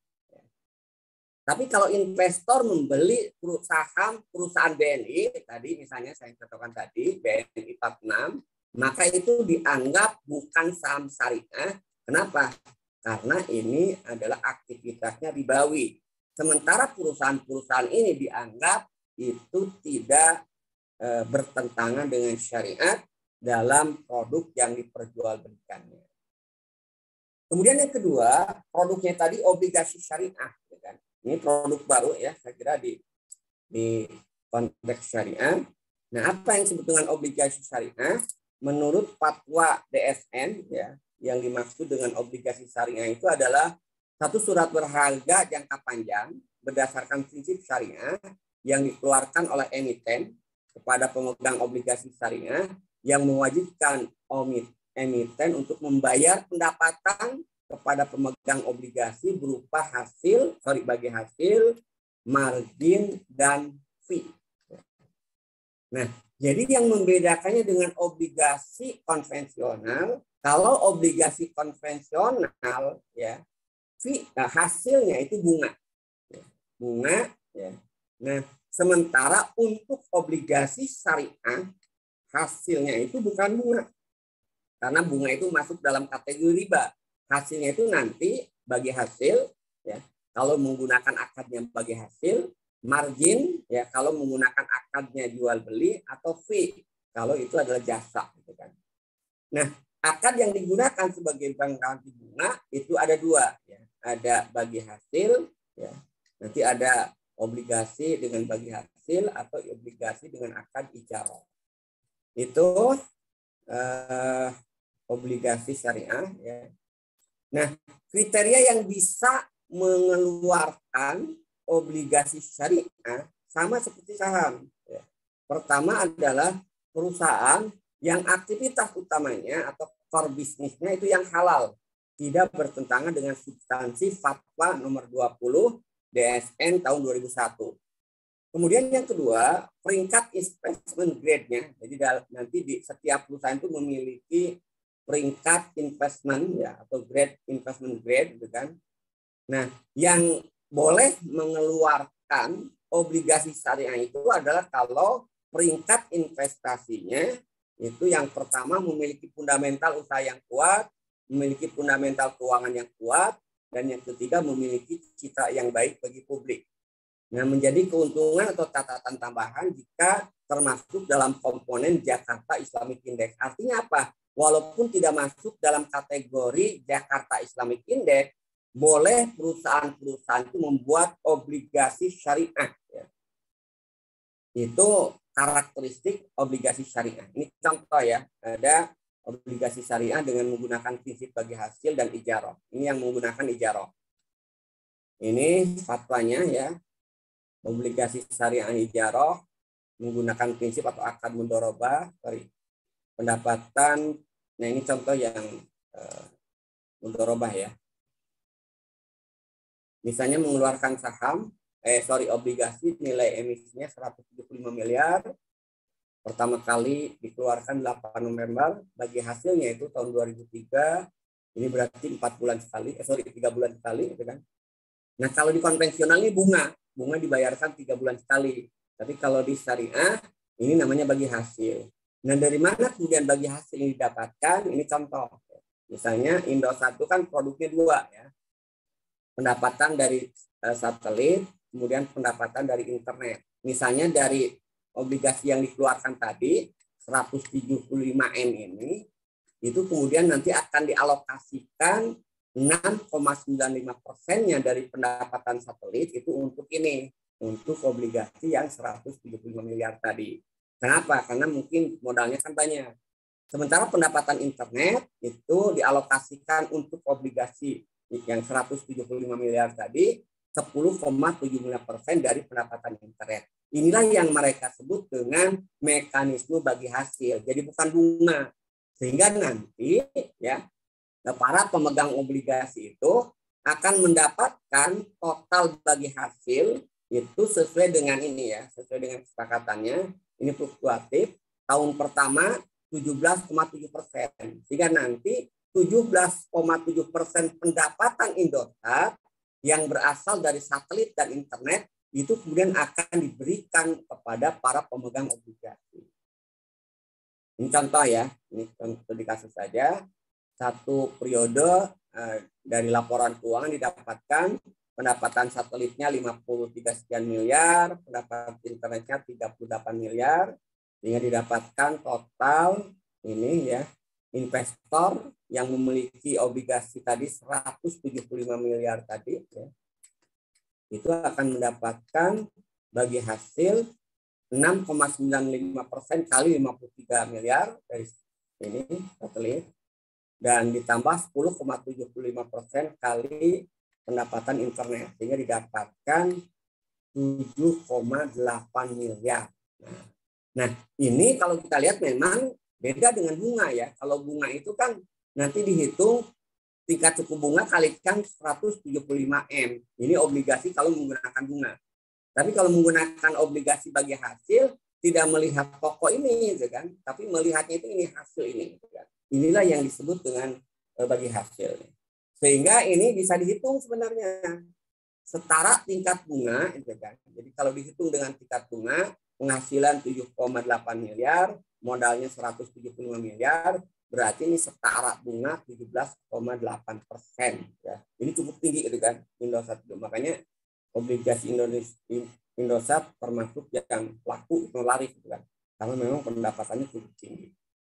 Tapi kalau investor membeli saham perusahaan B N I, tadi misalnya saya contohkan tadi, B N I empat puluh enam, maka itu dianggap bukan saham syariah. Kenapa? Karena ini adalah aktivitasnya ribawi. Sementara perusahaan-perusahaan ini dianggap itu tidak bertentangan dengan syariat dalam produk yang diperjualbelikannya. Kemudian yang kedua, produknya tadi obligasi syariah. Ini produk baru ya, saya kira di di konteks syariah. Nah, apa yang disebut dengan obligasi syariah? Menurut fatwa D S N ya, yang dimaksud dengan obligasi syariah itu adalah satu surat berharga jangka panjang berdasarkan prinsip syariah yang dikeluarkan oleh emiten kepada pemegang obligasi syariah yang mewajibkan emiten untuk membayar pendapatan kepada pemegang obligasi berupa hasil, sorry bagi hasil, margin, dan fee. Nah, jadi yang membedakannya dengan obligasi konvensional, kalau obligasi konvensional ya, fee, nah, hasilnya itu bunga, bunga ya. Nah, sementara untuk obligasi syariah, hasilnya itu bukan bunga. Karena bunga itu masuk dalam kategori riba. Hasilnya itu nanti bagi hasil, ya kalau menggunakan akadnya bagi hasil, margin, ya kalau menggunakan akadnya jual beli, atau fee, kalau itu adalah jasa. Gitu kan. Nah, akad yang digunakan sebagai bank garansi bunga itu ada dua. Ya. Ada bagi hasil, ya nanti ada obligasi dengan bagi hasil atau obligasi dengan akad ijarah. Itu eh, obligasi syariah. Ya. Nah, kriteria yang bisa mengeluarkan obligasi syariah sama seperti saham. Ya. Pertama adalah perusahaan yang aktivitas utamanya atau core bisnisnya itu yang halal, tidak bertentangan dengan substansi fatwa nomor dua puluh D S N tahun dua ribu satu. Kemudian yang kedua, peringkat investment grade-nya. Jadi nanti di setiap perusahaan itu memiliki peringkat investment ya atau grade investment grade gitu kan. Nah, yang boleh mengeluarkan obligasi syariah itu adalah kalau peringkat investasinya itu yang pertama memiliki fundamental usaha yang kuat, memiliki fundamental keuangan yang kuat, dan yang ketiga memiliki citra yang baik bagi publik. Nah, menjadi keuntungan atau catatan tambahan jika termasuk dalam komponen Jakarta Islamic Index. Artinya apa? Walaupun tidak masuk dalam kategori Jakarta Islamic Index, boleh perusahaan-perusahaan itu membuat obligasi syariah. Ya. Itu karakteristik obligasi syariah. Ini contoh ya, ada obligasi syariah dengan menggunakan prinsip bagi hasil dan ijarah. Ini yang menggunakan ijarah. Ini fatwanya ya. Obligasi syariah ijarah menggunakan prinsip atau akad mudharabah, sorry, pendapatan. Nah ini contoh yang uh, mudharabah ya. Misalnya mengeluarkan saham, eh sorry obligasi nilai emisinya seratus tujuh puluh lima miliar. Pertama kali dikeluarkan delapan November, bagi hasilnya itu tahun dua ribu tiga. Ini berarti empat bulan sekali, eh sorry tiga bulan sekali, gitu kan. Nah kalau di konvensional ini bunga. Bunga dibayarkan tiga bulan sekali. Tapi kalau di syariah, ini namanya bagi hasil. Nah, dari mana kemudian bagi hasil ini didapatkan? Ini contoh. Misalnya, Indosat itu kan produknya dua. Ya. Pendapatan dari uh, satelit, kemudian pendapatan dari internet. Misalnya dari obligasi yang dikeluarkan tadi, seratus tujuh puluh lima M ini, itu kemudian nanti akan dialokasikan enam koma sembilan lima persennya dari pendapatan satelit itu untuk ini, untuk obligasi yang seratus tujuh puluh lima miliar tadi. Kenapa? Karena mungkin modalnya kan banyak. Sementara pendapatan internet itu dialokasikan untuk obligasi yang seratus tujuh puluh lima miliar tadi, sepuluh koma tujuh lima persen dari pendapatan internet. Inilah yang mereka sebut dengan mekanisme bagi hasil. Jadi bukan bunga. Sehingga nanti ya para pemegang obligasi itu akan mendapatkan total bagi hasil itu sesuai dengan ini ya, sesuai dengan kesepakatannya. Ini fluktuatif. Tahun pertama tujuh belas koma tujuh persen. Sehingga nanti tujuh belas koma tujuh persen pendapatan Indosat yang berasal dari satelit dan internet itu kemudian akan diberikan kepada para pemegang obligasi. Ini contoh ya, ini contoh di kasus saja. Satu periode eh, dari laporan keuangan didapatkan pendapatan satelitnya lima puluh tiga sekian miliar, pendapatan internetnya tiga puluh delapan miliar, sehingga didapatkan total ini ya investor yang memiliki obligasi tadi seratus tujuh puluh lima miliar tadi ya, itu akan mendapatkan bagi hasil enam koma sembilan lima persen kali lima puluh tiga miliar dari ini satelit. Dan ditambah sepuluh koma tujuh puluh lima persen kali pendapatan internet, sehingga didapatkan tujuh koma delapan miliar. Nah, nah, ini kalau kita lihat memang beda dengan bunga ya. Kalau bunga itu kan nanti dihitung tingkat suku bunga kalikan seratus tujuh puluh lima M. Ini obligasi kalau menggunakan bunga. Tapi kalau menggunakan obligasi bagi hasil, tidak melihat pokok ini, gitu kan? Tapi melihatnya itu ini hasil ini. Gitu kan? Inilah yang disebut dengan bagi hasil. Sehingga ini bisa dihitung sebenarnya setara tingkat bunga. Gitu kan? Jadi kalau dihitung dengan tingkat bunga, penghasilan tujuh koma delapan miliar, modalnya seratus tujuh puluh lima miliar, berarti ini setara bunga tujuh belas koma delapan persen. Ya. Ini cukup tinggi gitu kan, Indosat. Makanya obligasi Indonesia Indosat termasuk yang laku laris gitu kan, karena memang pendapatannya cukup tinggi.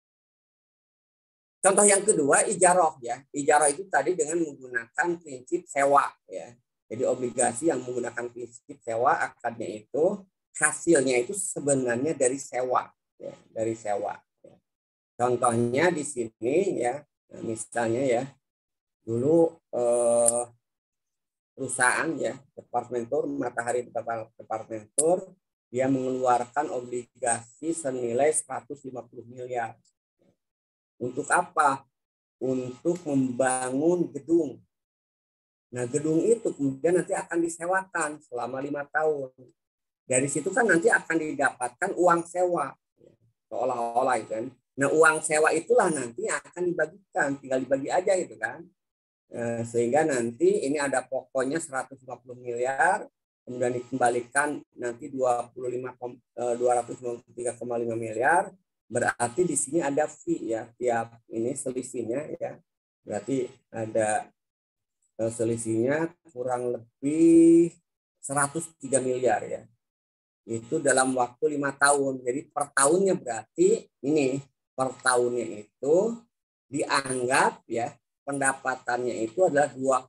Contoh yang kedua, ijarah ya. Ijarah itu tadi dengan menggunakan prinsip sewa ya. Jadi obligasi yang menggunakan prinsip sewa, akadnya itu hasilnya itu sebenarnya dari sewa ya, dari sewa. Ya. Contohnya di sini ya, misalnya ya, dulu eh, perusahaan ya, Departementur Matahari Departementur, dia mengeluarkan obligasi senilai seratus lima puluh miliar. Untuk apa? Untuk membangun gedung. Nah, gedung itu kemudian nanti akan disewakan selama lima tahun. dari situ kan nanti akan didapatkan uang sewa, seolah-olah itu kan. Nah uang sewa itulah nanti akan dibagikan, tinggal dibagi aja gitu kan. Sehingga nanti ini ada pokoknya seratus lima puluh miliar, kemudian dikembalikan nanti dua ratus lima puluh tiga koma lima miliar, berarti di sini ada fee ya, tiap ini selisihnya ya. Berarti ada selisihnya kurang lebih seratus tiga miliar ya. Itu dalam waktu lima tahun. Jadi per tahunnya berarti ini per tahunnya itu dianggap ya pendapatannya itu adalah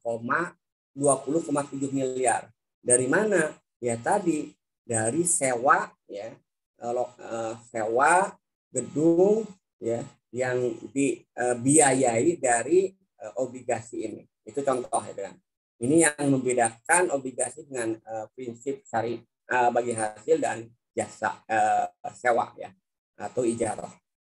dua puluh koma tujuh miliar. Dari mana? Ya tadi dari sewa ya, sewa gedung ya yang dibiayai dari obligasi ini. Itu contoh ya kan. Ini yang membedakan obligasi dengan prinsip syariah bagi hasil dan jasa sewa ya atau ijarah.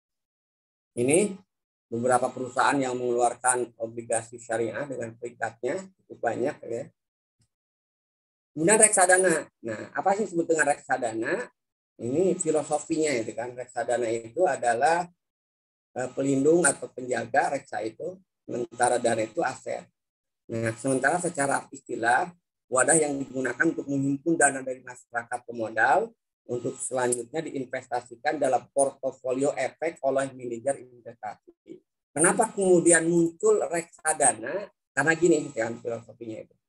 Ini beberapa perusahaan yang mengeluarkan obligasi syariah dengan peringkatnya cukup banyak ya. Kemudian reksadana. Nah, apa sih disebut dengan reksadana? Ini filosofinya itu kan. Reksadana itu adalah pelindung atau penjaga reksa itu, sementara dana itu aset. Nah, sementara secara istilah wadah yang digunakan untuk menghimpun dana dari masyarakat pemodal untuk selanjutnya diinvestasikan dalam portofolio efek oleh manajer investasi. Kenapa kemudian muncul reksadana? Karena gini kan filosofinya itu.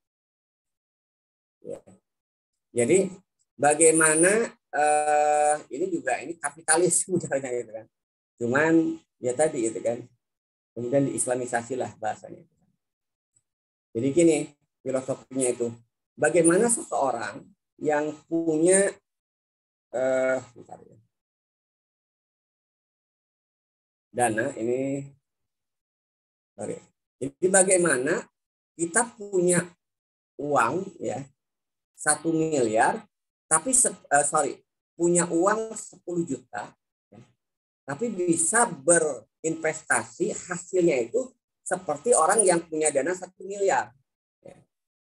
Ya. Jadi bagaimana eh, ini juga ini kapitalis misalnya gitu kan. Cuman ya tadi gitu kan. Kemudian diislamisasi lah bahasanya. Jadi gini filosofinya itu. Bagaimana seseorang yang punya eh, bentar ya. Dana ini sorry. Jadi bagaimana kita punya uang ya satu miliar tapi uh, sorry punya uang sepuluh juta ya, tapi bisa berinvestasi hasilnya itu seperti orang yang punya dana satu miliar ya.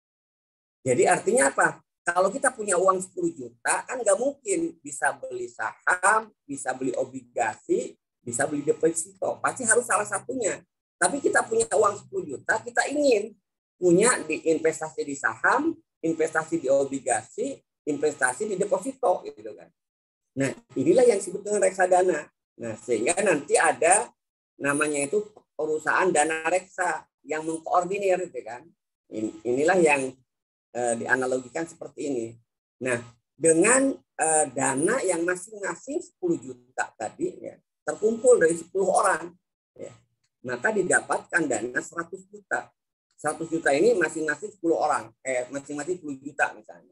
Jadi artinya apa? Kalau kita punya uang sepuluh juta kan nggak mungkin bisa beli saham, bisa beli obligasi, bisa beli deposito, pasti harus salah satunya. Tapi kita punya uang sepuluh juta, kita ingin punya di investasi di saham, investasi di obligasi, investasi di deposito gitu kan. Nah, inilah yang disebut dengan reksadana. Nah, sehingga nanti ada namanya itu perusahaan dana reksa yang mengkoordinir gitu kan. Inilah yang eh, dianalogikan seperti ini. Nah, dengan eh, dana yang masing-masing sepuluh juta tadi ya, terkumpul dari sepuluh orang ya, maka didapatkan dana seratus juta. seratus juta ini masing-masing sepuluh orang, eh masing-masing sepuluh juta misalnya.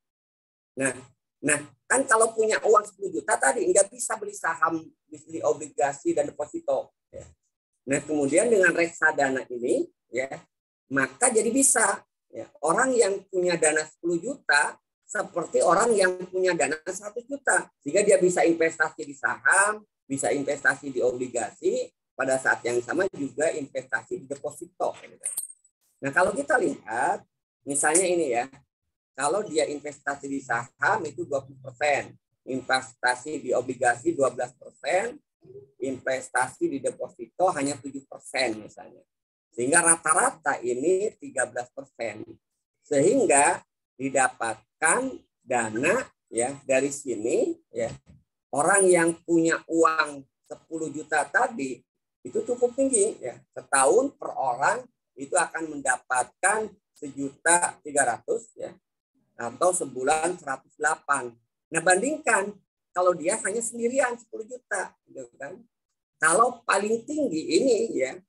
Nah, nah kan kalau punya uang sepuluh juta tadi nggak bisa beli saham, beli obligasi dan deposito. Ya. Nah, kemudian dengan reksadana ini, ya, maka jadi bisa. Ya, orang yang punya dana sepuluh juta seperti orang yang punya dana seratus juta, sehingga dia bisa investasi di saham, bisa investasi di obligasi, pada saat yang sama juga investasi di deposito. Nah, kalau kita lihat, misalnya ini ya, kalau dia investasi di saham itu dua puluh persen, investasi di obligasi dua belas persen, investasi di deposito hanya tujuh persen misalnya. Sehingga rata-rata ini tiga belas persen. Sehingga didapatkan dana ya dari sini ya. Orang yang punya uang sepuluh juta tadi itu cukup tinggi ya. Setahun per orang itu akan mendapatkan sejuta tiga ratus ya, atau sebulan seratus delapan. Nah, bandingkan kalau dia hanya sendirian sepuluh juta gitu kan. Kalau paling tinggi ini ya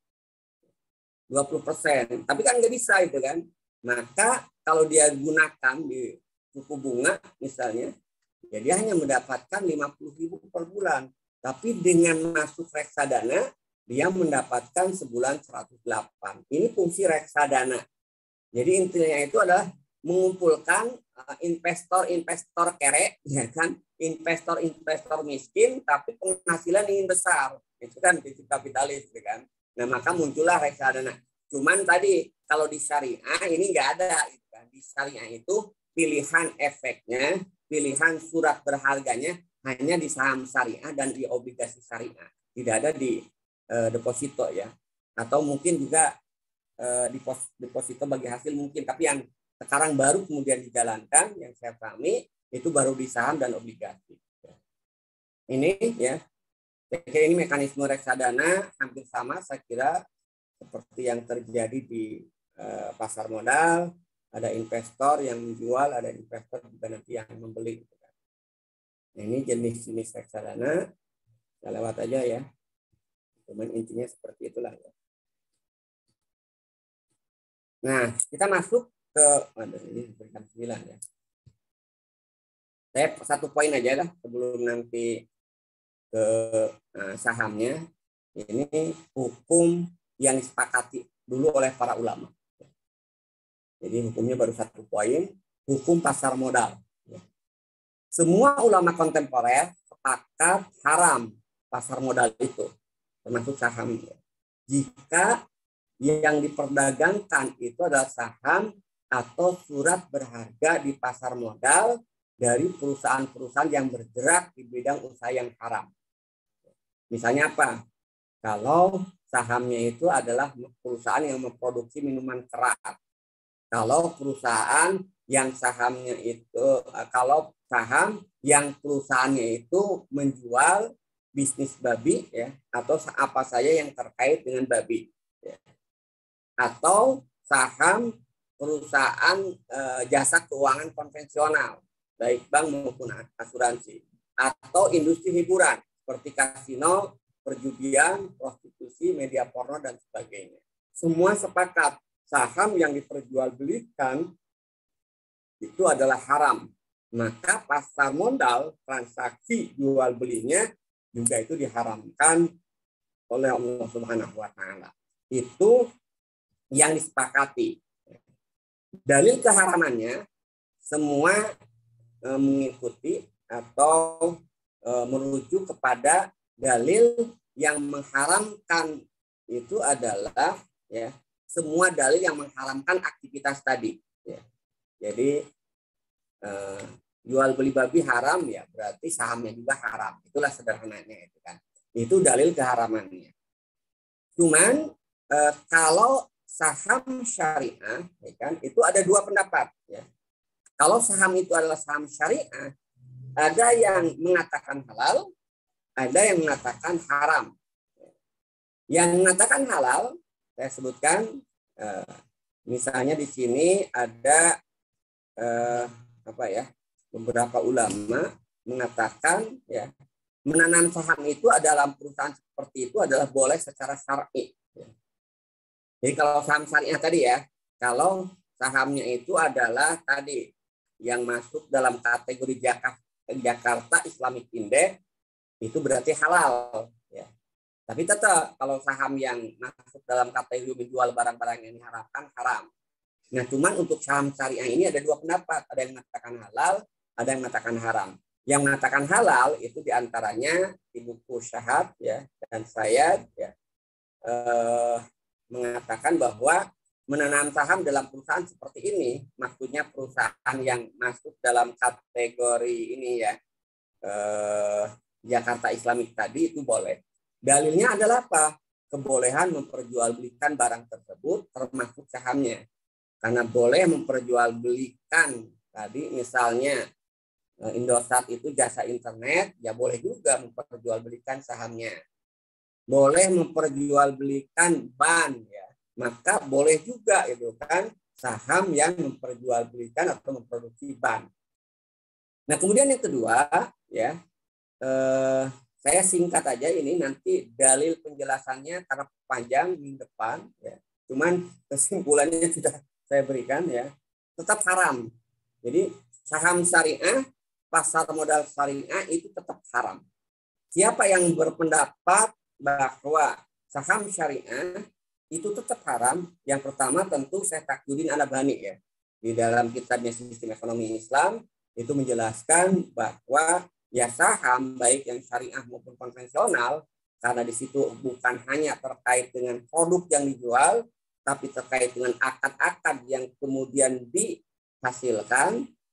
dua puluh persen, tapi kan nggak bisa itu kan. Maka kalau dia gunakan di suku bunga misalnya, ya dia hanya mendapatkan lima puluh ribu per bulan. Tapi dengan masuk reksadana dia mendapatkan sebulan seratus delapan. Ini fungsi reksadana. Jadi intinya itu adalah mengumpulkan investor-investor kere, ya kan, investor-investor miskin, tapi penghasilan ingin besar. Itu kan prinsip kapitalis, ya kan. Nah, maka muncullah reksadana. Cuman tadi kalau di syariah ini nggak ada. Gitu kan. Di syariah itu pilihan efeknya pilihan surat berharganya hanya di saham syariah dan di obligasi syariah, tidak ada di uh, deposito ya, atau mungkin juga uh, deposito bagi hasil mungkin, tapi yang sekarang baru kemudian dijalankan yang saya pahami itu baru di saham dan obligasi. Ini ya, saya kira ini mekanisme reksadana hampir sama saya kira seperti yang terjadi di uh, pasar modal. Ada investor yang menjual, ada investor juga nanti yang membeli. Nah, ini jenis-jenis reksadana, kita lewat aja ya. Cuman intinya seperti itulah ya. Nah, kita masuk ke, aduh, ini berikan sembilan ya. Saya satu poin aja lah sebelum nanti ke nah, sahamnya. Ini hukum yang disepakati dulu oleh para ulama. Jadi hukumnya baru satu poin, hukum pasar modal. Semua ulama kontemporer sepakat haram pasar modal itu, termasuk saham. Jika yang diperdagangkan itu adalah saham atau surat berharga di pasar modal dari perusahaan-perusahaan yang bergerak di bidang usaha yang haram. Misalnya apa? Kalau sahamnya itu adalah perusahaan yang memproduksi minuman keras. Kalau perusahaan yang sahamnya itu, kalau saham yang perusahaannya itu menjual bisnis babi ya, atau apa saja yang terkait dengan babi, ya. Atau saham perusahaan e, jasa keuangan konvensional, baik bank maupun asuransi, atau industri hiburan seperti kasino, perjudian, prostitusi, media porno dan sebagainya. Semua sepakat saham yang diperjualbelikan itu adalah haram. Maka pasar modal, transaksi jual belinya juga itu diharamkan oleh Allah Subhanahu wa taala. Itu yang disepakati. Dalil keharamannya semua e, mengikuti atau e, merujuk kepada dalil yang mengharamkan itu adalah ya semua dalil yang mengharamkan aktivitas tadi. Ya. Jadi eh, jual beli babi haram ya berarti sahamnya juga haram. Itulah sederhananya itu kan. Itu dalil keharamannya. Cuman eh, kalau saham syariah, ya kan, itu ada dua pendapat. Ya. Kalau saham itu adalah saham syariah, ada yang mengatakan halal, ada yang mengatakan haram. Yang mengatakan halal saya sebutkan eh, misalnya di sini ada eh, apa ya beberapa ulama mengatakan ya menanam saham itu dalam perusahaan seperti itu adalah boleh secara syar'i. Ya. Jadi kalau saham syariah tadi ya, kalau sahamnya itu adalah tadi yang masuk dalam kategori Jakarta, Jakarta Islamic Index itu berarti halal. Ya. Tapi tetap kalau saham yang masuk dalam kategori menjual barang-barang yang diharapkan haram. Nah, cuman untuk saham syariah ini ada dua pendapat. Ada yang mengatakan halal, ada yang mengatakan haram. Yang mengatakan halal itu diantaranya di buku Syahad ya dan saya ya, eh, mengatakan bahwa menanam saham dalam perusahaan seperti ini, maksudnya perusahaan yang masuk dalam kategori ini ya eh, Jakarta Islamic tadi itu boleh. Dalilnya adalah apa? Kebolehan memperjualbelikan barang tersebut termasuk sahamnya. Karena boleh memperjualbelikan tadi misalnya Indosat itu jasa internet, ya boleh juga memperjualbelikan sahamnya. Boleh memperjualbelikan ban ya, maka boleh juga itu kan saham yang memperjualbelikan atau memproduksi ban. Nah, kemudian yang kedua ya eh, saya singkat aja ini nanti dalil penjelasannya karena panjang minggu depan ya. Cuman kesimpulannya sudah saya berikan ya. Tetap haram. Jadi saham syariah, pasar modal syariah itu tetap haram. Siapa yang berpendapat bahwa saham syariah itu tetap haram? Yang pertama tentu Syekh Taqiyuddin Al-Albani ya. Di dalam kitabnya Sistem Ekonomi Islam itu menjelaskan bahwa ya saham baik yang syariah maupun konvensional karena di situ bukan hanya terkait dengan produk yang dijual, tapi terkait dengan akad-akad yang kemudian dihasilkan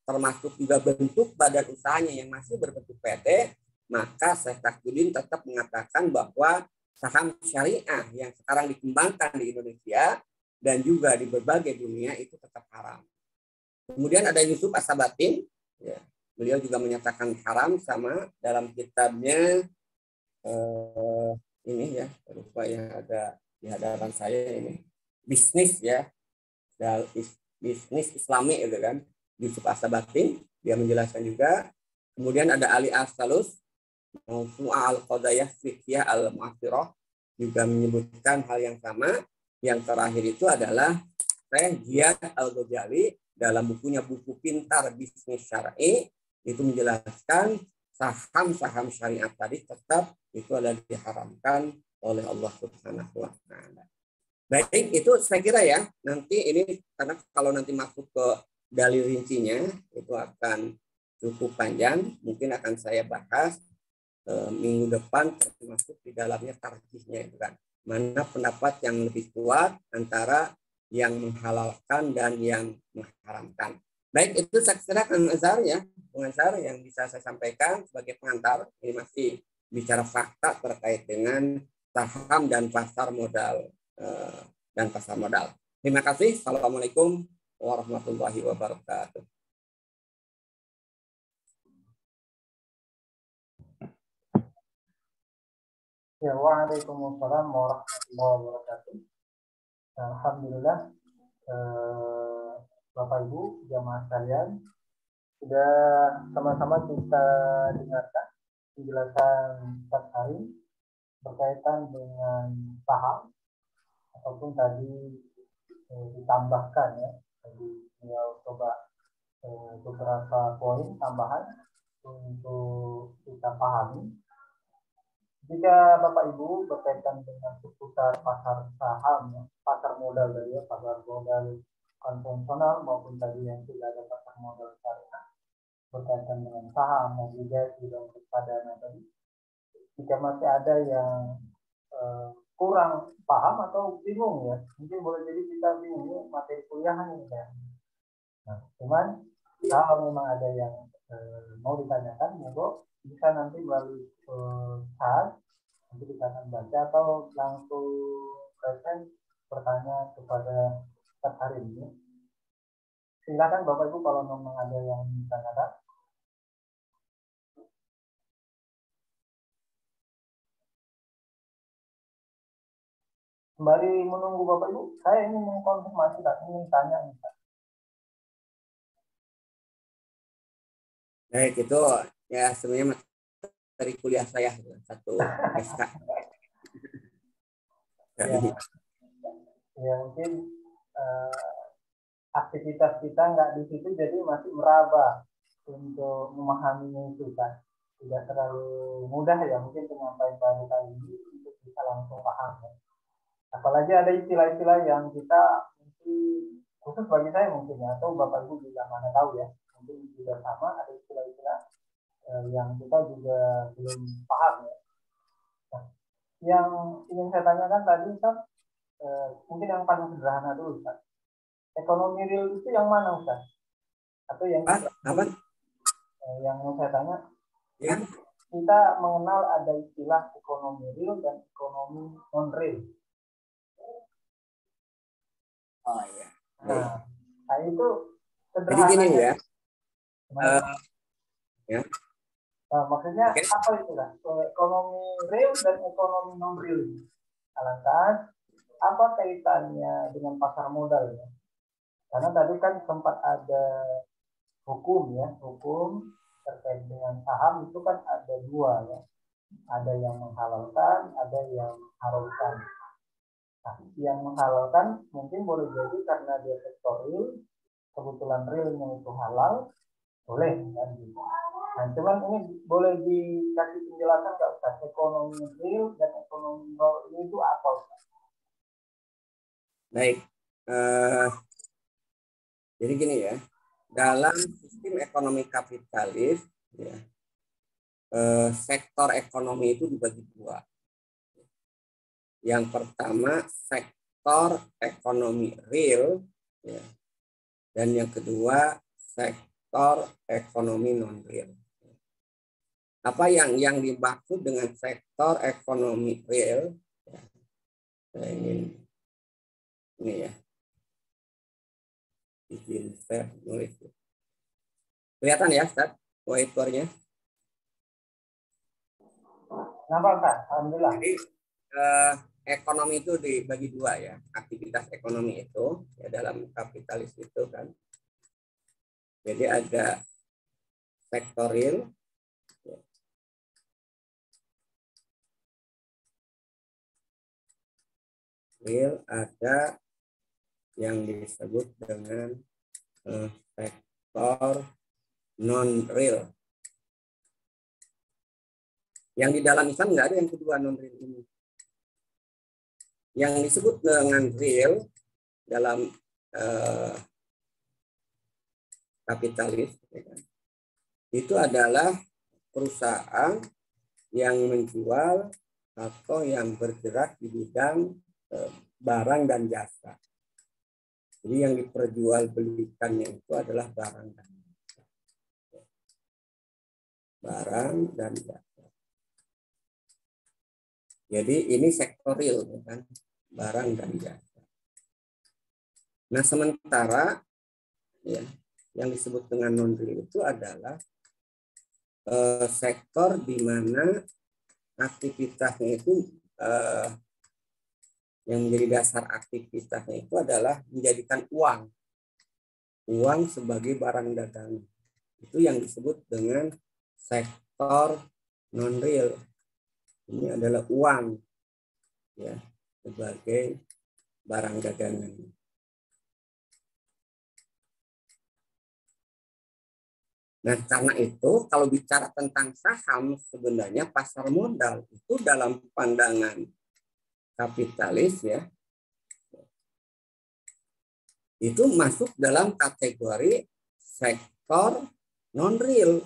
termasuk juga bentuk badan usahanya yang masih berbentuk P T, maka Syekh Tajuddin tetap mengatakan bahwa saham syariah yang sekarang dikembangkan di Indonesia dan juga di berbagai dunia itu tetap haram. Kemudian ada Yusuf As-Sabatin, ya, beliau juga menyatakan haram sama dalam kitabnya eh, ini ya, lupa yang ada di hadapan saya ini, bisnis ya, bisnis Islami itu kan, Yusuf As-Sabatin, dia menjelaskan juga. Kemudian ada Ali As-Salus, Mawsu'ah Al-Qadayah Fiqhiyah Al-Mu'athirah, juga menyebutkan hal yang sama. Yang terakhir itu adalah Syekh Ziyad Al-Ghazali dalam bukunya Buku Pintar Bisnis Syar'i, itu menjelaskan saham-saham syariat tadi tetap itu adalah diharamkan oleh Allah Subhanahu wa taala. Baik, itu saya kira ya, nanti ini karena kalau nanti masuk ke dalil rincinya itu akan cukup panjang, mungkin akan saya bahas e, minggu depan, termasuk di dalamnya tarjihnya itu kan. Mana pendapat yang lebih kuat antara yang menghalalkan dan yang mengharamkan. Baik, itu saya kira Kang Azhar ya, Kang Azhar yang bisa saya sampaikan sebagai pengantar. Ini masih bicara fakta terkait dengan saham dan pasar modal eh, dan pasar modal. Terima kasih. Assalamualaikum warahmatullahi wabarakatuh. Ya, waalaikumsalam warahmatullahi wabarakatuh. Alhamdulillah, eh, Bapak Ibu jamaah sekalian, sudah sama-sama kita dengarkan penjelasan Ustaz Karim berkaitan dengan saham, ataupun tadi eh, ditambahkan ya, tadi beliau coba eh, beberapa poin tambahan untuk kita pahami. Jika Bapak Ibu berkaitan dengan seputar pasar saham, ya, pasar modal dari ya, pasar modal konvensional maupun tadi yang tidak ada pasar modal syariah berkaitan dengan saham, obligasi dan reksadana tadi, jika masih ada yang eh, kurang paham atau bingung ya, mungkin boleh jadi kita bingung ya, materi kuliahan ini ya. Nah, cuman kalau memang ada yang eh, mau ditanyakan, monggo bisa nanti melalui uh, chat, nanti kita akan baca atau langsung present bertanya kepada Ustaz hari ini. Silakan Bapak Ibu kalau memang ada yang ditanyakan. Sembari menunggu Bapak Ibu, saya ingin mengkonfirmasi, tak ingin tanya Ustaz. Baik, itu ya sebenarnya dari kuliah saya satu S K. Ya, ya mungkin uh, aktivitas kita nggak di situ, jadi masih meraba untuk memahaminya itu kan. Tidak terlalu mudah ya mungkin penyampaian baru kali ini untuk bisa langsung paham ya. Apalagi ada istilah-istilah yang kita mungkin khusus bagi saya mungkin ya, atau Bapak Ibu juga mana tahu ya, mungkin juga sama ada istilah-istilah eh, yang kita juga belum paham ya. Nah, yang ingin saya tanyakan tadi Ustaz, eh, mungkin yang paling sederhana dulu Ustaz. Ekonomi real itu yang mana Ustaz? Atau yang apa? Apa? Eh, yang mau saya tanya, ya, kita mengenal ada istilah ekonomi real dan ekonomi non real. Oh iya. Nah, nah itu Jadi gini ya. Uh, ya. Nah, maksudnya okay. apa itu lah? Ekonomi real dan ekonomi non real. Lantas apa kaitannya dengan pasar modal ya? Karena tadi kan sempat ada hukum ya, hukum terkait dengan saham itu kan ada dua ya. Ada yang menghalalkan, ada yang mengharamkan. Nah, yang menghalalkan mungkin boleh jadi karena dia sektor real, kebetulan realnya itu halal, boleh kan gitu. Nah, cuman ini boleh dikasih penjelasan nggak Ustaz, ekonomi real dan ekonomi non real itu apa Ustaz? Baik, uh, jadi gini ya, dalam sistem ekonomi kapitalis, ya, uh, sektor ekonomi itu dibagi dua. Yang pertama sektor ekonomi real, ya, dan yang kedua sektor sektor ekonomi non real. Apa yang yang dimaksud dengan sektor ekonomi real? Ya, saya ingin ini ya, izin saya nulis. Kelihatan ya, Ustaz, whiteboard-nya? Nampak, Pak? Alhamdulillah. Jadi eh, ekonomi itu dibagi dua ya, aktivitas ekonomi itu ya dalam kapitalis itu kan. Jadi ada sektor real, real ada yang disebut dengan eh, sektor non real. Yang di dalam Islam nggak ada yang kedua non real ini. Yang disebut dengan real dalam eh, kapitalis ya kan, itu adalah perusahaan yang menjual atau yang bergerak di bidang eh, barang dan jasa. Jadi yang diperjualbelikannya itu adalah barang dan jasa. Barang dan jasa. Jadi ini sektor real ya kan, barang dan jasa. Nah sementara ya, yang disebut dengan non real itu adalah eh, sektor di mana aktivitasnya itu eh, yang menjadi dasar aktivitasnya itu adalah menjadikan uang, uang sebagai barang dagangan. Itu yang disebut dengan sektor non real. Ini adalah uang ya sebagai barang dagangan. Nah, karena itu kalau bicara tentang saham sebenarnya pasar modal itu dalam pandangan kapitalis ya itu masuk dalam kategori sektor non real.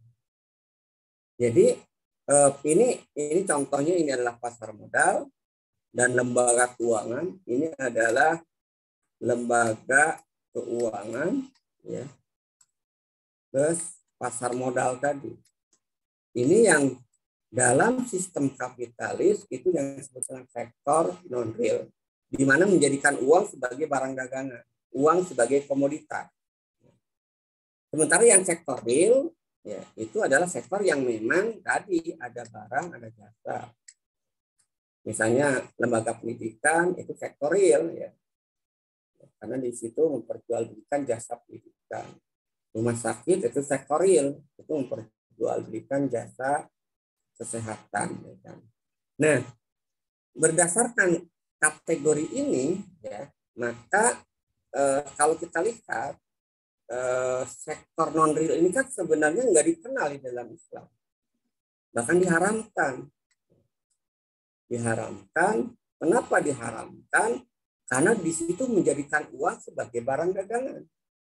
Jadi eh, ini ini contohnya ini adalah pasar modal dan lembaga keuangan ini adalah lembaga keuangan ya. Terus pasar modal tadi. Ini yang dalam sistem kapitalis itu yang disebut dengan sektor non real, di mana menjadikan uang sebagai barang dagangan, uang sebagai komoditas. Sementara yang sektor real ya itu adalah sektor yang memang tadi ada barang, ada jasa. Misalnya lembaga pendidikan itu sektor real ya. Karena di situ memperjualbelikan jasa pendidikan. Rumah sakit itu sektor real, itu memperjualbelikan jasa kesehatan. Ya kan? Nah, berdasarkan kategori ini, ya, maka eh, kalau kita lihat eh, sektor non real ini kan sebenarnya nggak dikenal di dalam Islam, bahkan diharamkan. Diharamkan. Kenapa diharamkan? Karena di situ menjadikan uang sebagai barang dagangan.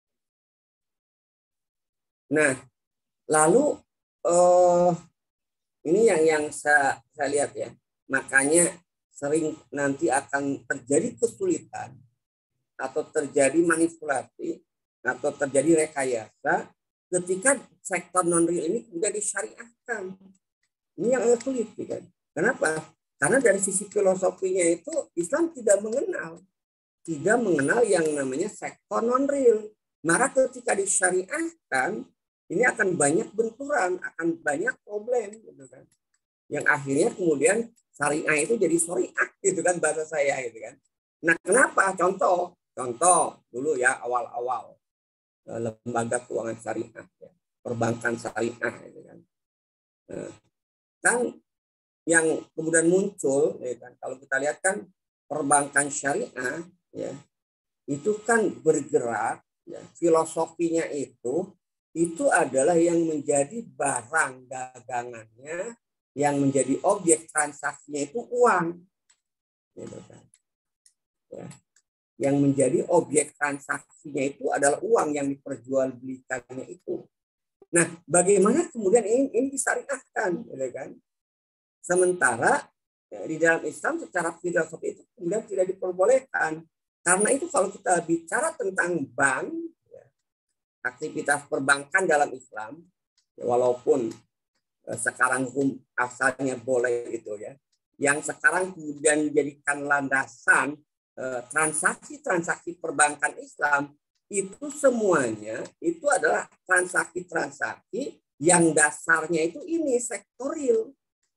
Nah, lalu uh, ini yang yang saya, saya lihat ya, makanya sering nanti akan terjadi kesulitan atau terjadi manipulasi atau terjadi rekayasa ketika sektor non real ini sudah disyariatkan. Ini yang agak sulit, kan? Kenapa? Karena dari sisi filosofinya itu Islam tidak mengenal, tidak mengenal yang namanya sektor non real. Maka ketika disyariatkan ini akan banyak benturan, akan banyak problem, gitu kan. Yang akhirnya kemudian syariah itu jadi syariah, gitu kan bahasa saya, gitu kan. Nah, kenapa? Contoh, contoh dulu ya awal-awal lembaga keuangan syariah, ya, perbankan syariah, gitu kan. Nah, kan yang kemudian muncul, ya kan, kalau kita lihat kan perbankan syariah, ya, itu kan bergerak, ya, filosofinya itu itu adalah yang menjadi barang dagangannya, yang menjadi objek transaksinya itu uang, gitu kan. Ya. Yang menjadi objek transaksinya itu adalah uang yang diperjualbelikannya itu. Nah, bagaimana kemudian ini, ini disyariatkan, gitu kan? Sementara ya, di dalam Islam secara filosofi itu kemudian tidak diperbolehkan. Karena itu kalau kita bicara tentang bank, aktivitas perbankan dalam Islam, walaupun sekarang hukum asalnya boleh itu ya, yang sekarang kemudian dijadikan landasan transaksi-transaksi perbankan Islam itu semuanya itu adalah transaksi-transaksi yang dasarnya itu ini sektoril.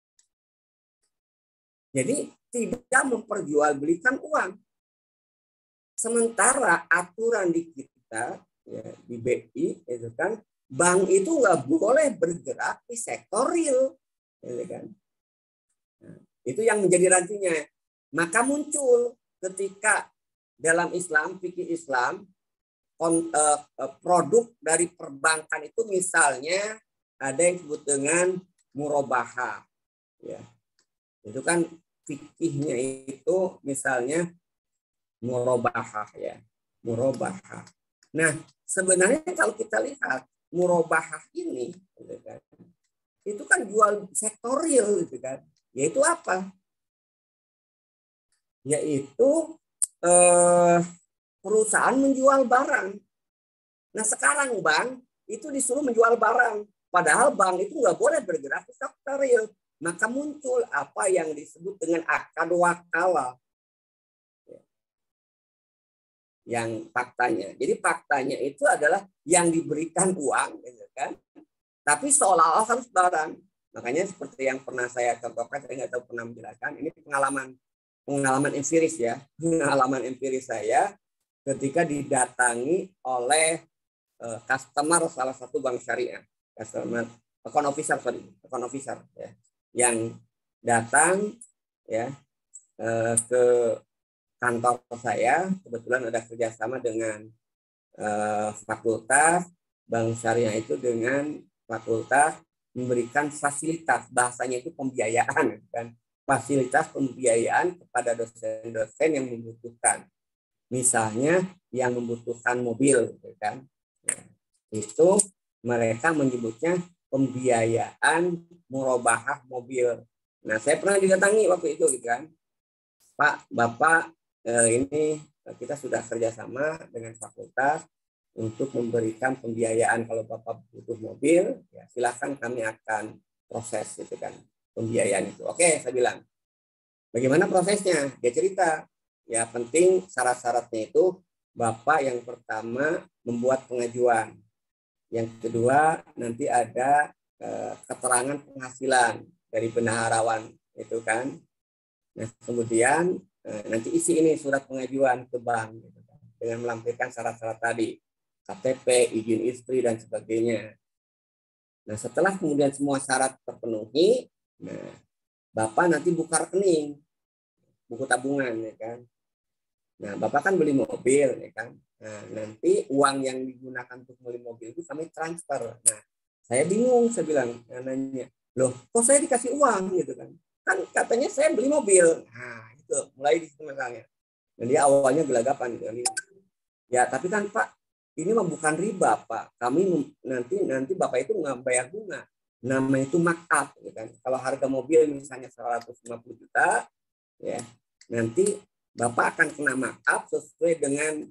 Jadi tidak memperjualbelikan uang. Sementara aturan di kita ya, di B I itu kan bank itu nggak boleh bergerak di sektor real, gitu kan? Nah, itu yang menjadi rancunya. Maka muncul ketika dalam Islam, fikih Islam, on, uh, uh, produk dari perbankan itu misalnya ada yang disebut dengan murabahah, ya. Itu kan fikihnya itu misalnya murabahah ya, murabahah. Nah, sebenarnya kalau kita lihat murabahah ini, gitu kan, itu kan jual sektoril, gitu kan. Yaitu apa? Yaitu eh, perusahaan menjual barang. Nah, sekarang bank itu disuruh menjual barang, padahal bank itu nggak boleh bergerak di sektoril. Maka muncul apa yang disebut dengan akad wakalah. Yang faktanya. Jadi faktanya itu adalah yang diberikan uang, gitu kan? Tapi seolah-olah harus barang. Makanya seperti yang pernah saya contohkan, saya nggak tahu pernah menjelaskan. Ini pengalaman pengalaman empiris ya, pengalaman empiris saya ketika didatangi oleh uh, customer salah satu bank syariah, customer account officer, sorry, account officer ya, yang datang ya uh, ke kantor saya, kebetulan ada kerjasama dengan uh, fakultas bank syariah itu dengan fakultas memberikan fasilitas, bahasanya itu pembiayaan kan, fasilitas pembiayaan kepada dosen-dosen yang membutuhkan, misalnya yang membutuhkan mobil, kan? Ya, itu mereka menyebutnya pembiayaan murabahah mobil. Nah, saya pernah didatangi waktu itu, gitu kan, Pak, Bapak, eh, ini kita sudah kerjasama dengan fakultas untuk memberikan pembiayaan. Kalau Bapak butuh mobil, ya silakan kami akan proses, gitu kan, pembiayaan itu. Oke, saya bilang. Bagaimana prosesnya? Dia cerita. Ya penting syarat-syaratnya itu Bapak yang pertama membuat pengajuan. Yang kedua nanti ada eh, keterangan penghasilan dari bendaharawan itu kan. Nah, kemudian eh, nanti isi ini surat pengajuan ke bank, gitu kan, dengan melampirkan syarat-syarat tadi, K T P, izin istri dan sebagainya. Nah, setelah kemudian semua syarat terpenuhi, nah, Bapak nanti buka rekening, buku tabungan, ya kan. Nah, Bapak kan beli mobil, ya kan. Nah, nanti uang yang digunakan untuk beli mobil itu kami transfer. Nah, saya bingung, saya bilang, nanya, loh, kok saya dikasih uang, gitu kan? Kan katanya saya beli mobil. Nah, itu mulai di situ misalnya. Dan dia awalnya gelagapan, gitu. Ya, tapi kan Pak, ini mah bukan riba, Pak. Kami nanti nanti Bapak itu nggak bayar bunga. Nama itu markup, gitu kan. Kalau harga mobil misalnya seratus lima puluh juta, ya, nanti Bapak akan kena markup sesuai dengan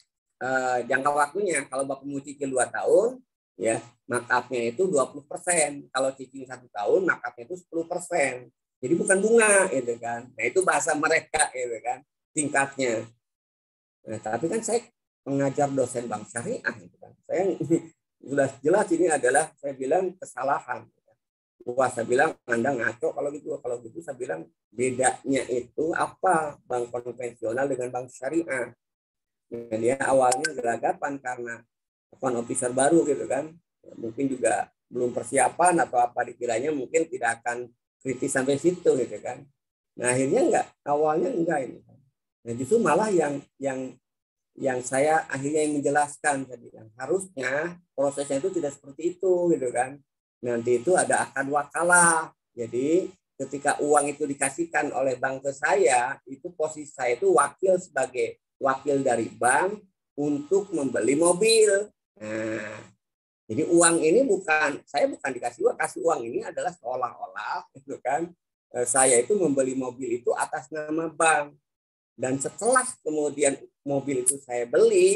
uh, jangka waktunya. Kalau Bapak mau cicil dua tahun, ya, markupnya itu dua puluh persen. Kalau cicil satu tahun, markupnya itu sepuluh persen. Jadi bukan bunga, gitu kan. Nah, itu bahasa mereka, gitu kan, tingkatnya. Nah, tapi kan saya pengajar dosen bank syariah, gitu kan. Saya jelas-jelas ini adalah saya bilang kesalahan. Wah, saya bilang Anda ngaco kalau gitu. Kalau gitu saya bilang bedanya itu apa bank konvensional dengan bank syariah. Nah, dia awalnya gelagapan karena account officer baru, gitu kan. Mungkin juga belum persiapan atau apa dikiranya mungkin tidak akan kritis sampai situ, gitu kan. Nah, akhirnya enggak, awalnya enggak ini. Nah, justru malah yang yang yang saya akhirnya yang menjelaskan tadi, yang harusnya prosesnya itu tidak seperti itu, gitu kan. Nanti itu ada akad wakalah. Jadi ketika uang itu dikasihkan oleh bank ke saya, itu posisi saya itu wakil sebagai wakil dari bank untuk membeli mobil. Nah, jadi uang ini bukan, saya bukan dikasih uang, kasih uang ini adalah seolah-olah, gitu kan, saya itu membeli mobil itu atas nama bank. Dan setelah kemudian mobil itu saya beli,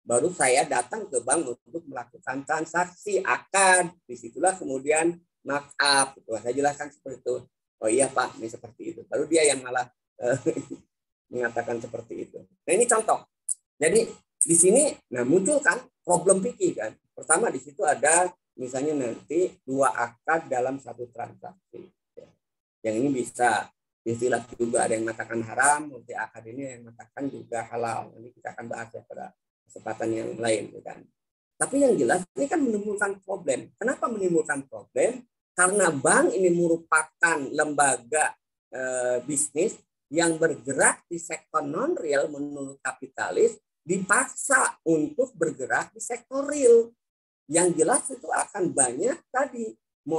baru saya datang ke bank untuk melakukan transaksi akad. Disitulah kemudian markup. Gitu. Saya jelaskan seperti itu. Oh iya Pak, ini seperti itu. Baru dia yang malah eh, mengatakan seperti itu. Nah ini contoh. Jadi di sini, nah muncul kan problem fikih kan. Pertama di situ ada misalnya nanti dua akad dalam satu transaksi. Yang ini bisa istilah juga ada yang mengatakan haram, multi akad ini yang mengatakan juga halal. Ini kita akan bahas ya pada kesempatan yang lain, kan. Tapi yang jelas ini kan menimbulkan problem. Kenapa menimbulkan problem? Karena bank ini merupakan lembaga eh, bisnis yang bergerak di sektor non real menurut kapitalis, dipaksa untuk bergerak di sektor real. Yang jelas itu akan banyak tadi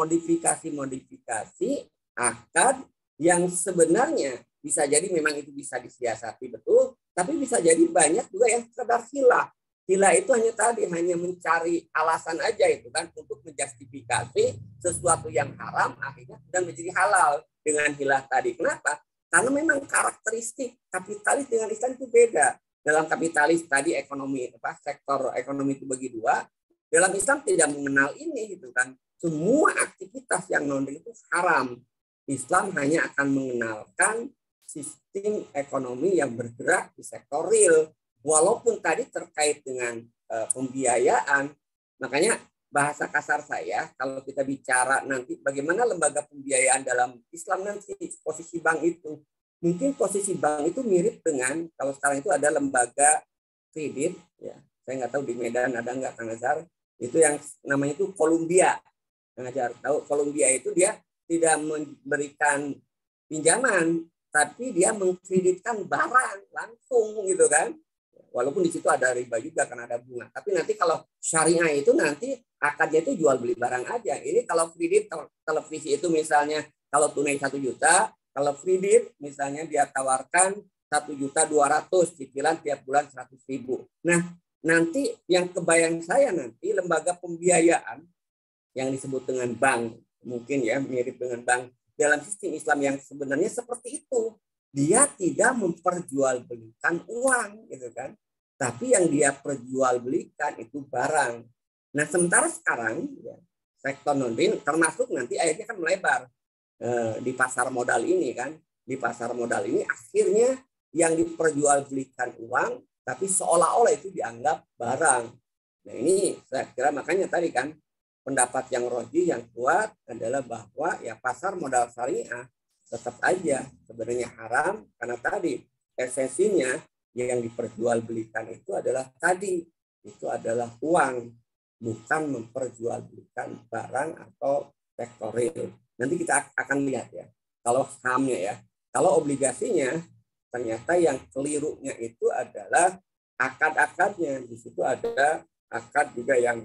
modifikasi-modifikasi akad yang sebenarnya bisa jadi memang itu bisa disiasati betul, tapi bisa jadi banyak juga yang sekedar hilah. Hilah itu hanya tadi, hanya mencari alasan aja itu kan untuk menjustifikasi sesuatu yang haram akhirnya sudah menjadi halal dengan hilah tadi. Kenapa? Karena memang karakteristik kapitalis dengan Islam itu beda. Dalam kapitalis tadi ekonomi apa sektor ekonomi itu bagi dua. Dalam Islam tidak mengenal ini gitu kan. Semua aktivitas yang non itu haram. Islam hanya akan mengenalkan sistem ekonomi yang bergerak di sektor real. Walaupun tadi terkait dengan uh, pembiayaan, makanya bahasa kasar saya, kalau kita bicara nanti bagaimana lembaga pembiayaan dalam Islam nanti, posisi bank itu. Mungkin posisi bank itu mirip dengan, kalau sekarang itu ada lembaga kredit, ya saya nggak tahu di Medan ada nggak Kang Azhar, itu yang namanya itu Columbia. Kang Azhar tahu Columbia itu dia tidak memberikan pinjaman, tapi dia mengkreditkan barang langsung gitu kan. Walaupun di situ ada riba juga karena ada bunga. Tapi nanti kalau syariah itu nanti akadnya itu jual beli barang aja. Ini kalau kredit televisi itu misalnya kalau tunai satu juta, kalau kredit misalnya dia tawarkan satu juta dua ratus, cicilan tiap bulan seratus ribu. Nah nanti yang kebayang saya nanti lembaga pembiayaan yang disebut dengan bank, mungkin ya mirip dengan bank dalam sistem Islam yang sebenarnya seperti itu. Dia tidak memperjualbelikan uang gitu kan. Tapi yang dia perjualbelikan itu barang. Nah, sementara sekarang ya, sektor non-real termasuk nanti akhirnya kan melebar eh, di pasar modal ini kan. Di pasar modal ini akhirnya yang diperjualbelikan uang tapi seolah-olah itu dianggap barang. Nah, ini saya kira makanya tadi kan pendapat yang roji yang kuat adalah bahwa ya pasar modal syariah tetap aja sebenarnya haram karena tadi esensinya yang diperjualbelikan itu adalah tadi itu adalah uang, bukan memperjualbelikan barang atau sektor real. Nanti kita akan lihat ya kalau sahamnya ya, kalau obligasinya ternyata yang kelirunya itu adalah akad-akadnya. Di situ ada akad juga yang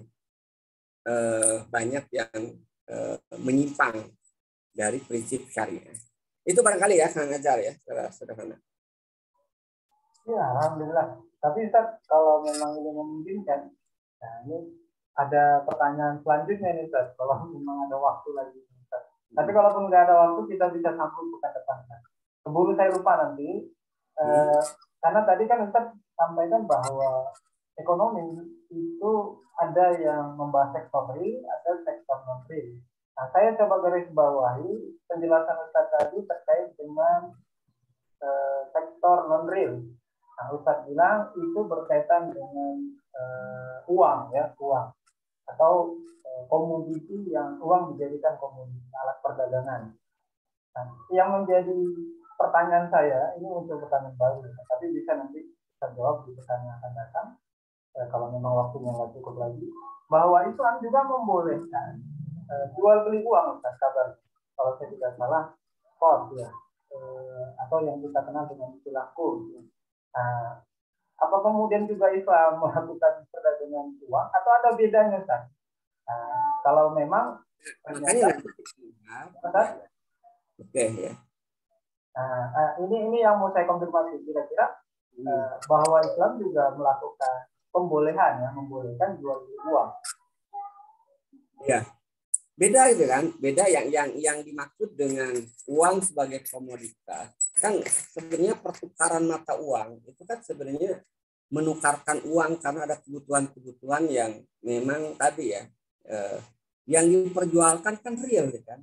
eh, banyak yang eh, menyimpang dari prinsip syariah. Itu barangkali ya, Kang Azhar ya, secara sederhana. Ya, alhamdulillah. Tapi Ustaz, kalau memang ini memungkinkan, nah ini ada pertanyaan selanjutnya nih Ustaz, kalau memang ada waktu lagi Ustaz. Tapi kalaupun nggak ada waktu, kita bisa sambung bukan depan. Keburu saya lupa nanti, hmm. eh, karena tadi kan Ustaz sampaikan bahwa ekonomi itu ada yang membahas sektor real, ada sektor non-real. Nah, saya coba garis bawahi penjelasan Ustaz tadi terkait dengan uh, sektor non-real. Nah, Ustaz bilang itu berkaitan dengan uh, uang, ya, uang atau uh, komoditi yang uang dijadikan komoditi alat perdagangan. Nah, yang menjadi pertanyaan saya ini untuk pertanyaan baru, tapi bisa nanti kita jawab di pertanyaan akan datang uh, kalau memang waktunya nggak cukup lagi. Bahwa Islam juga membolehkan Uh, jual beli uang, Ustaz, kabar kalau saya tidak salah, kos ya, uh, atau yang kita kenal dengan istilah kurs. Nah, apa kemudian juga Islam melakukan perdagangan uang atau ada bedanya, Ustaz? Nah, kalau memang ternyata, oke ya. Nah, uh, ini ini yang mau saya konfirmasi kira-kira uh, bahwa Islam juga melakukan pembolehan ya, membolehkan jual beli uang. Ya. Beda itu kan, beda yang yang yang dimaksud dengan uang sebagai komoditas. Kan sebenarnya pertukaran mata uang itu kan sebenarnya menukarkan uang karena ada kebutuhan-kebutuhan yang memang tadi ya eh, yang diperjualkan kan real kan.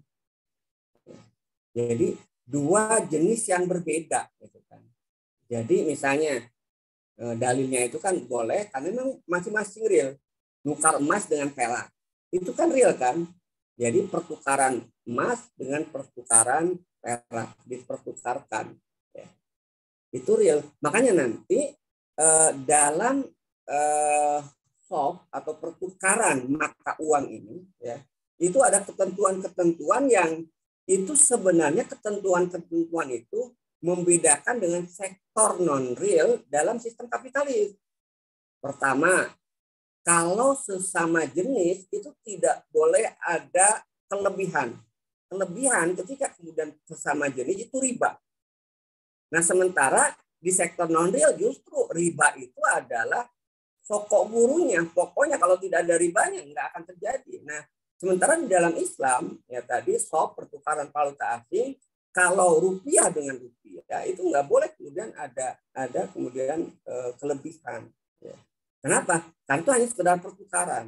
Jadi dua jenis yang berbeda gitu kan. Jadi misalnya eh, dalilnya itu kan boleh karena memang masing-masing real. Nukar emas dengan perak itu kan real kan. Jadi pertukaran emas dengan pertukaran perak dipertukarkan ya. Itu real. Makanya nanti eh, dalam eh, swap atau pertukaran mata uang ini ya, itu ada ketentuan-ketentuan yang itu sebenarnya ketentuan-ketentuan itu membedakan dengan sektor non real dalam sistem kapitalis. Pertama, kalau sesama jenis itu tidak boleh ada kelebihan. Kelebihan ketika kemudian sesama jenis itu riba. Nah, sementara di sektor non real justru riba itu adalah pokok burunya. Pokoknya kalau tidak ada ribanya nggak akan terjadi. Nah, sementara di dalam Islam ya tadi swap pertukaran valuta asing kalau rupiah dengan rupiah itu nggak boleh kemudian ada ada kemudian eh, kelebihan. Ya. Kenapa? Karena itu hanya sekedar pertukaran.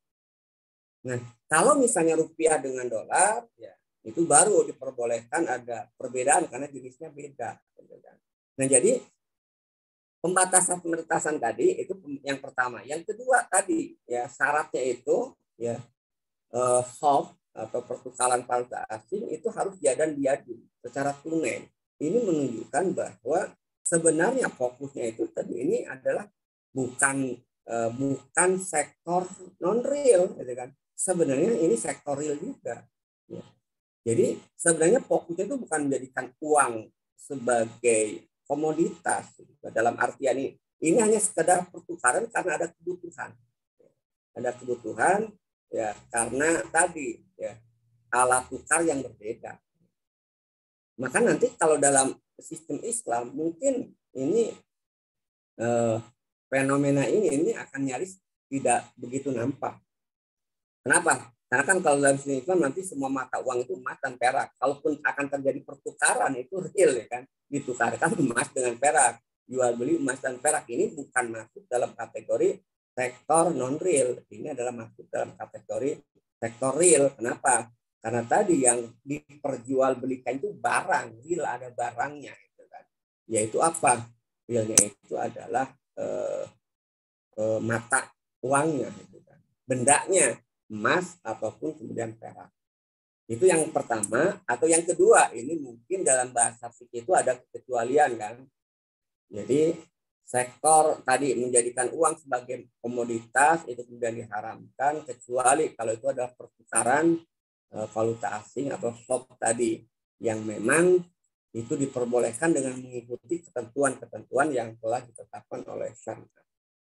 Nah, kalau misalnya rupiah dengan dolar, ya itu baru diperbolehkan ada perbedaan karena jenisnya beda. Nah, jadi pembatasan-pembatasan tadi itu yang pertama. Yang kedua tadi ya syaratnya itu ya eh, soft atau pertukaran valuta asing itu harus jadan biadun secara tunai. Ini menunjukkan bahwa sebenarnya fokusnya itu tadi ini adalah bukan eh, bukan sektor non real, gitu kan? Sebenarnya ini sektor real juga. Ya. Jadi sebenarnya fokusnya itu bukan menjadikan uang sebagai komoditas dalam artian ini. Ini hanya sekedar pertukaran karena ada kebutuhan. Ada kebutuhan ya karena tadi ya alat tukar yang berbeda. Maka nanti kalau dalam sistem Islam mungkin ini eh, fenomena ini ini akan nyaris tidak begitu nampak. Kenapa? Karena kan kalau dalam sistem Islam nanti semua mata uang itu emas dan perak. Kalaupun akan terjadi pertukaran itu real ya kan, ditukarkan emas dengan perak, jual beli emas dan perak ini bukan masuk dalam kategori sektor non real. Ini adalah masuk dalam kategori sektor real. Kenapa? Karena tadi yang diperjualbelikan itu barang, real ada barangnya, gitu kan. Yaitu apa? Realnya itu adalah eh, eh, mata uangnya, gitu kan. Bendanya emas ataupun kemudian perak. Itu yang pertama. Atau yang kedua, ini mungkin dalam bahasa fikih itu ada kekecualian kan. Jadi sektor tadi menjadikan uang sebagai komoditas itu kemudian diharamkan kecuali kalau itu adalah pertukaran e, valuta asing atau swap tadi yang memang itu diperbolehkan dengan mengikuti ketentuan-ketentuan yang telah ditetapkan oleh syariat.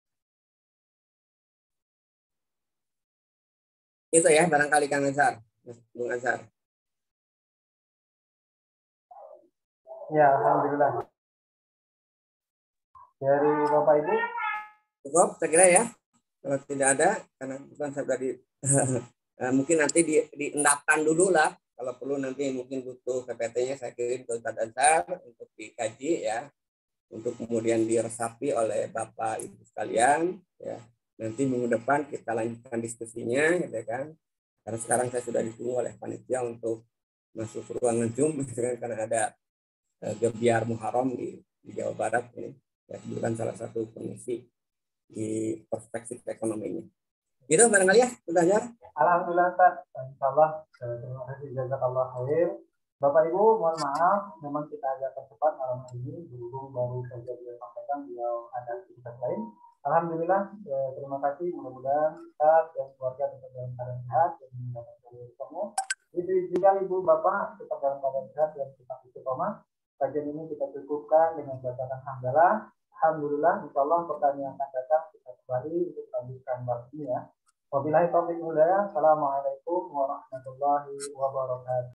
Itu ya barangkali Kang Azhar, Bung Azhar. Ya, alhamdulillah. Dari Bapak Ibu? Cukup, saya kira ya. Kalau tidak ada, karena bukan saya tadi mungkin nanti di, diendapkan dulu lah. Kalau perlu nanti mungkin butuh P P T-nya saya kirim ke Ustadz Azhar untuk dikaji ya, untuk kemudian diresapi oleh Bapak Ibu sekalian ya. Nanti minggu depan kita lanjutkan diskusinya, gitu kan. Karena sekarang saya sudah ditunggu oleh panitia untuk masuk ke ruangan Zoom, gitu kan, karena ada uh, Gebiar Muharram di, di Jawa Barat ini. Ya, kebetulan salah satu pengisi di perspektif ekonominya. Gitu barangkali ya, Ustaz. Alhamdulillah, Ustaz. Insyaallah, terima kasih, jazakallah khair. Bapak Ibu, mohon maaf, memang kita agak tercepat malam ini, berhubung baru saja dia sampaikan beliau ada aktivitas lain. Alhamdulillah, eh, terima kasih. Mudah-mudahan kita dan keluarga tetap dalam keadaan sehat dan mendapatkan rezeki. Itu juga Ibu Bapak tetap dalam keadaan sehat dan tetap istiqomah. Kajian ini kita cukupkan dengan bacaan hamdalah. Alhamdulillah, insyaallah pertanyaan akan datang kita kembali untuk lanjutkan bahas ini ya. Wabillahi taufiq wal hidayah. Assalamualaikum warahmatullahi wabarakatuh.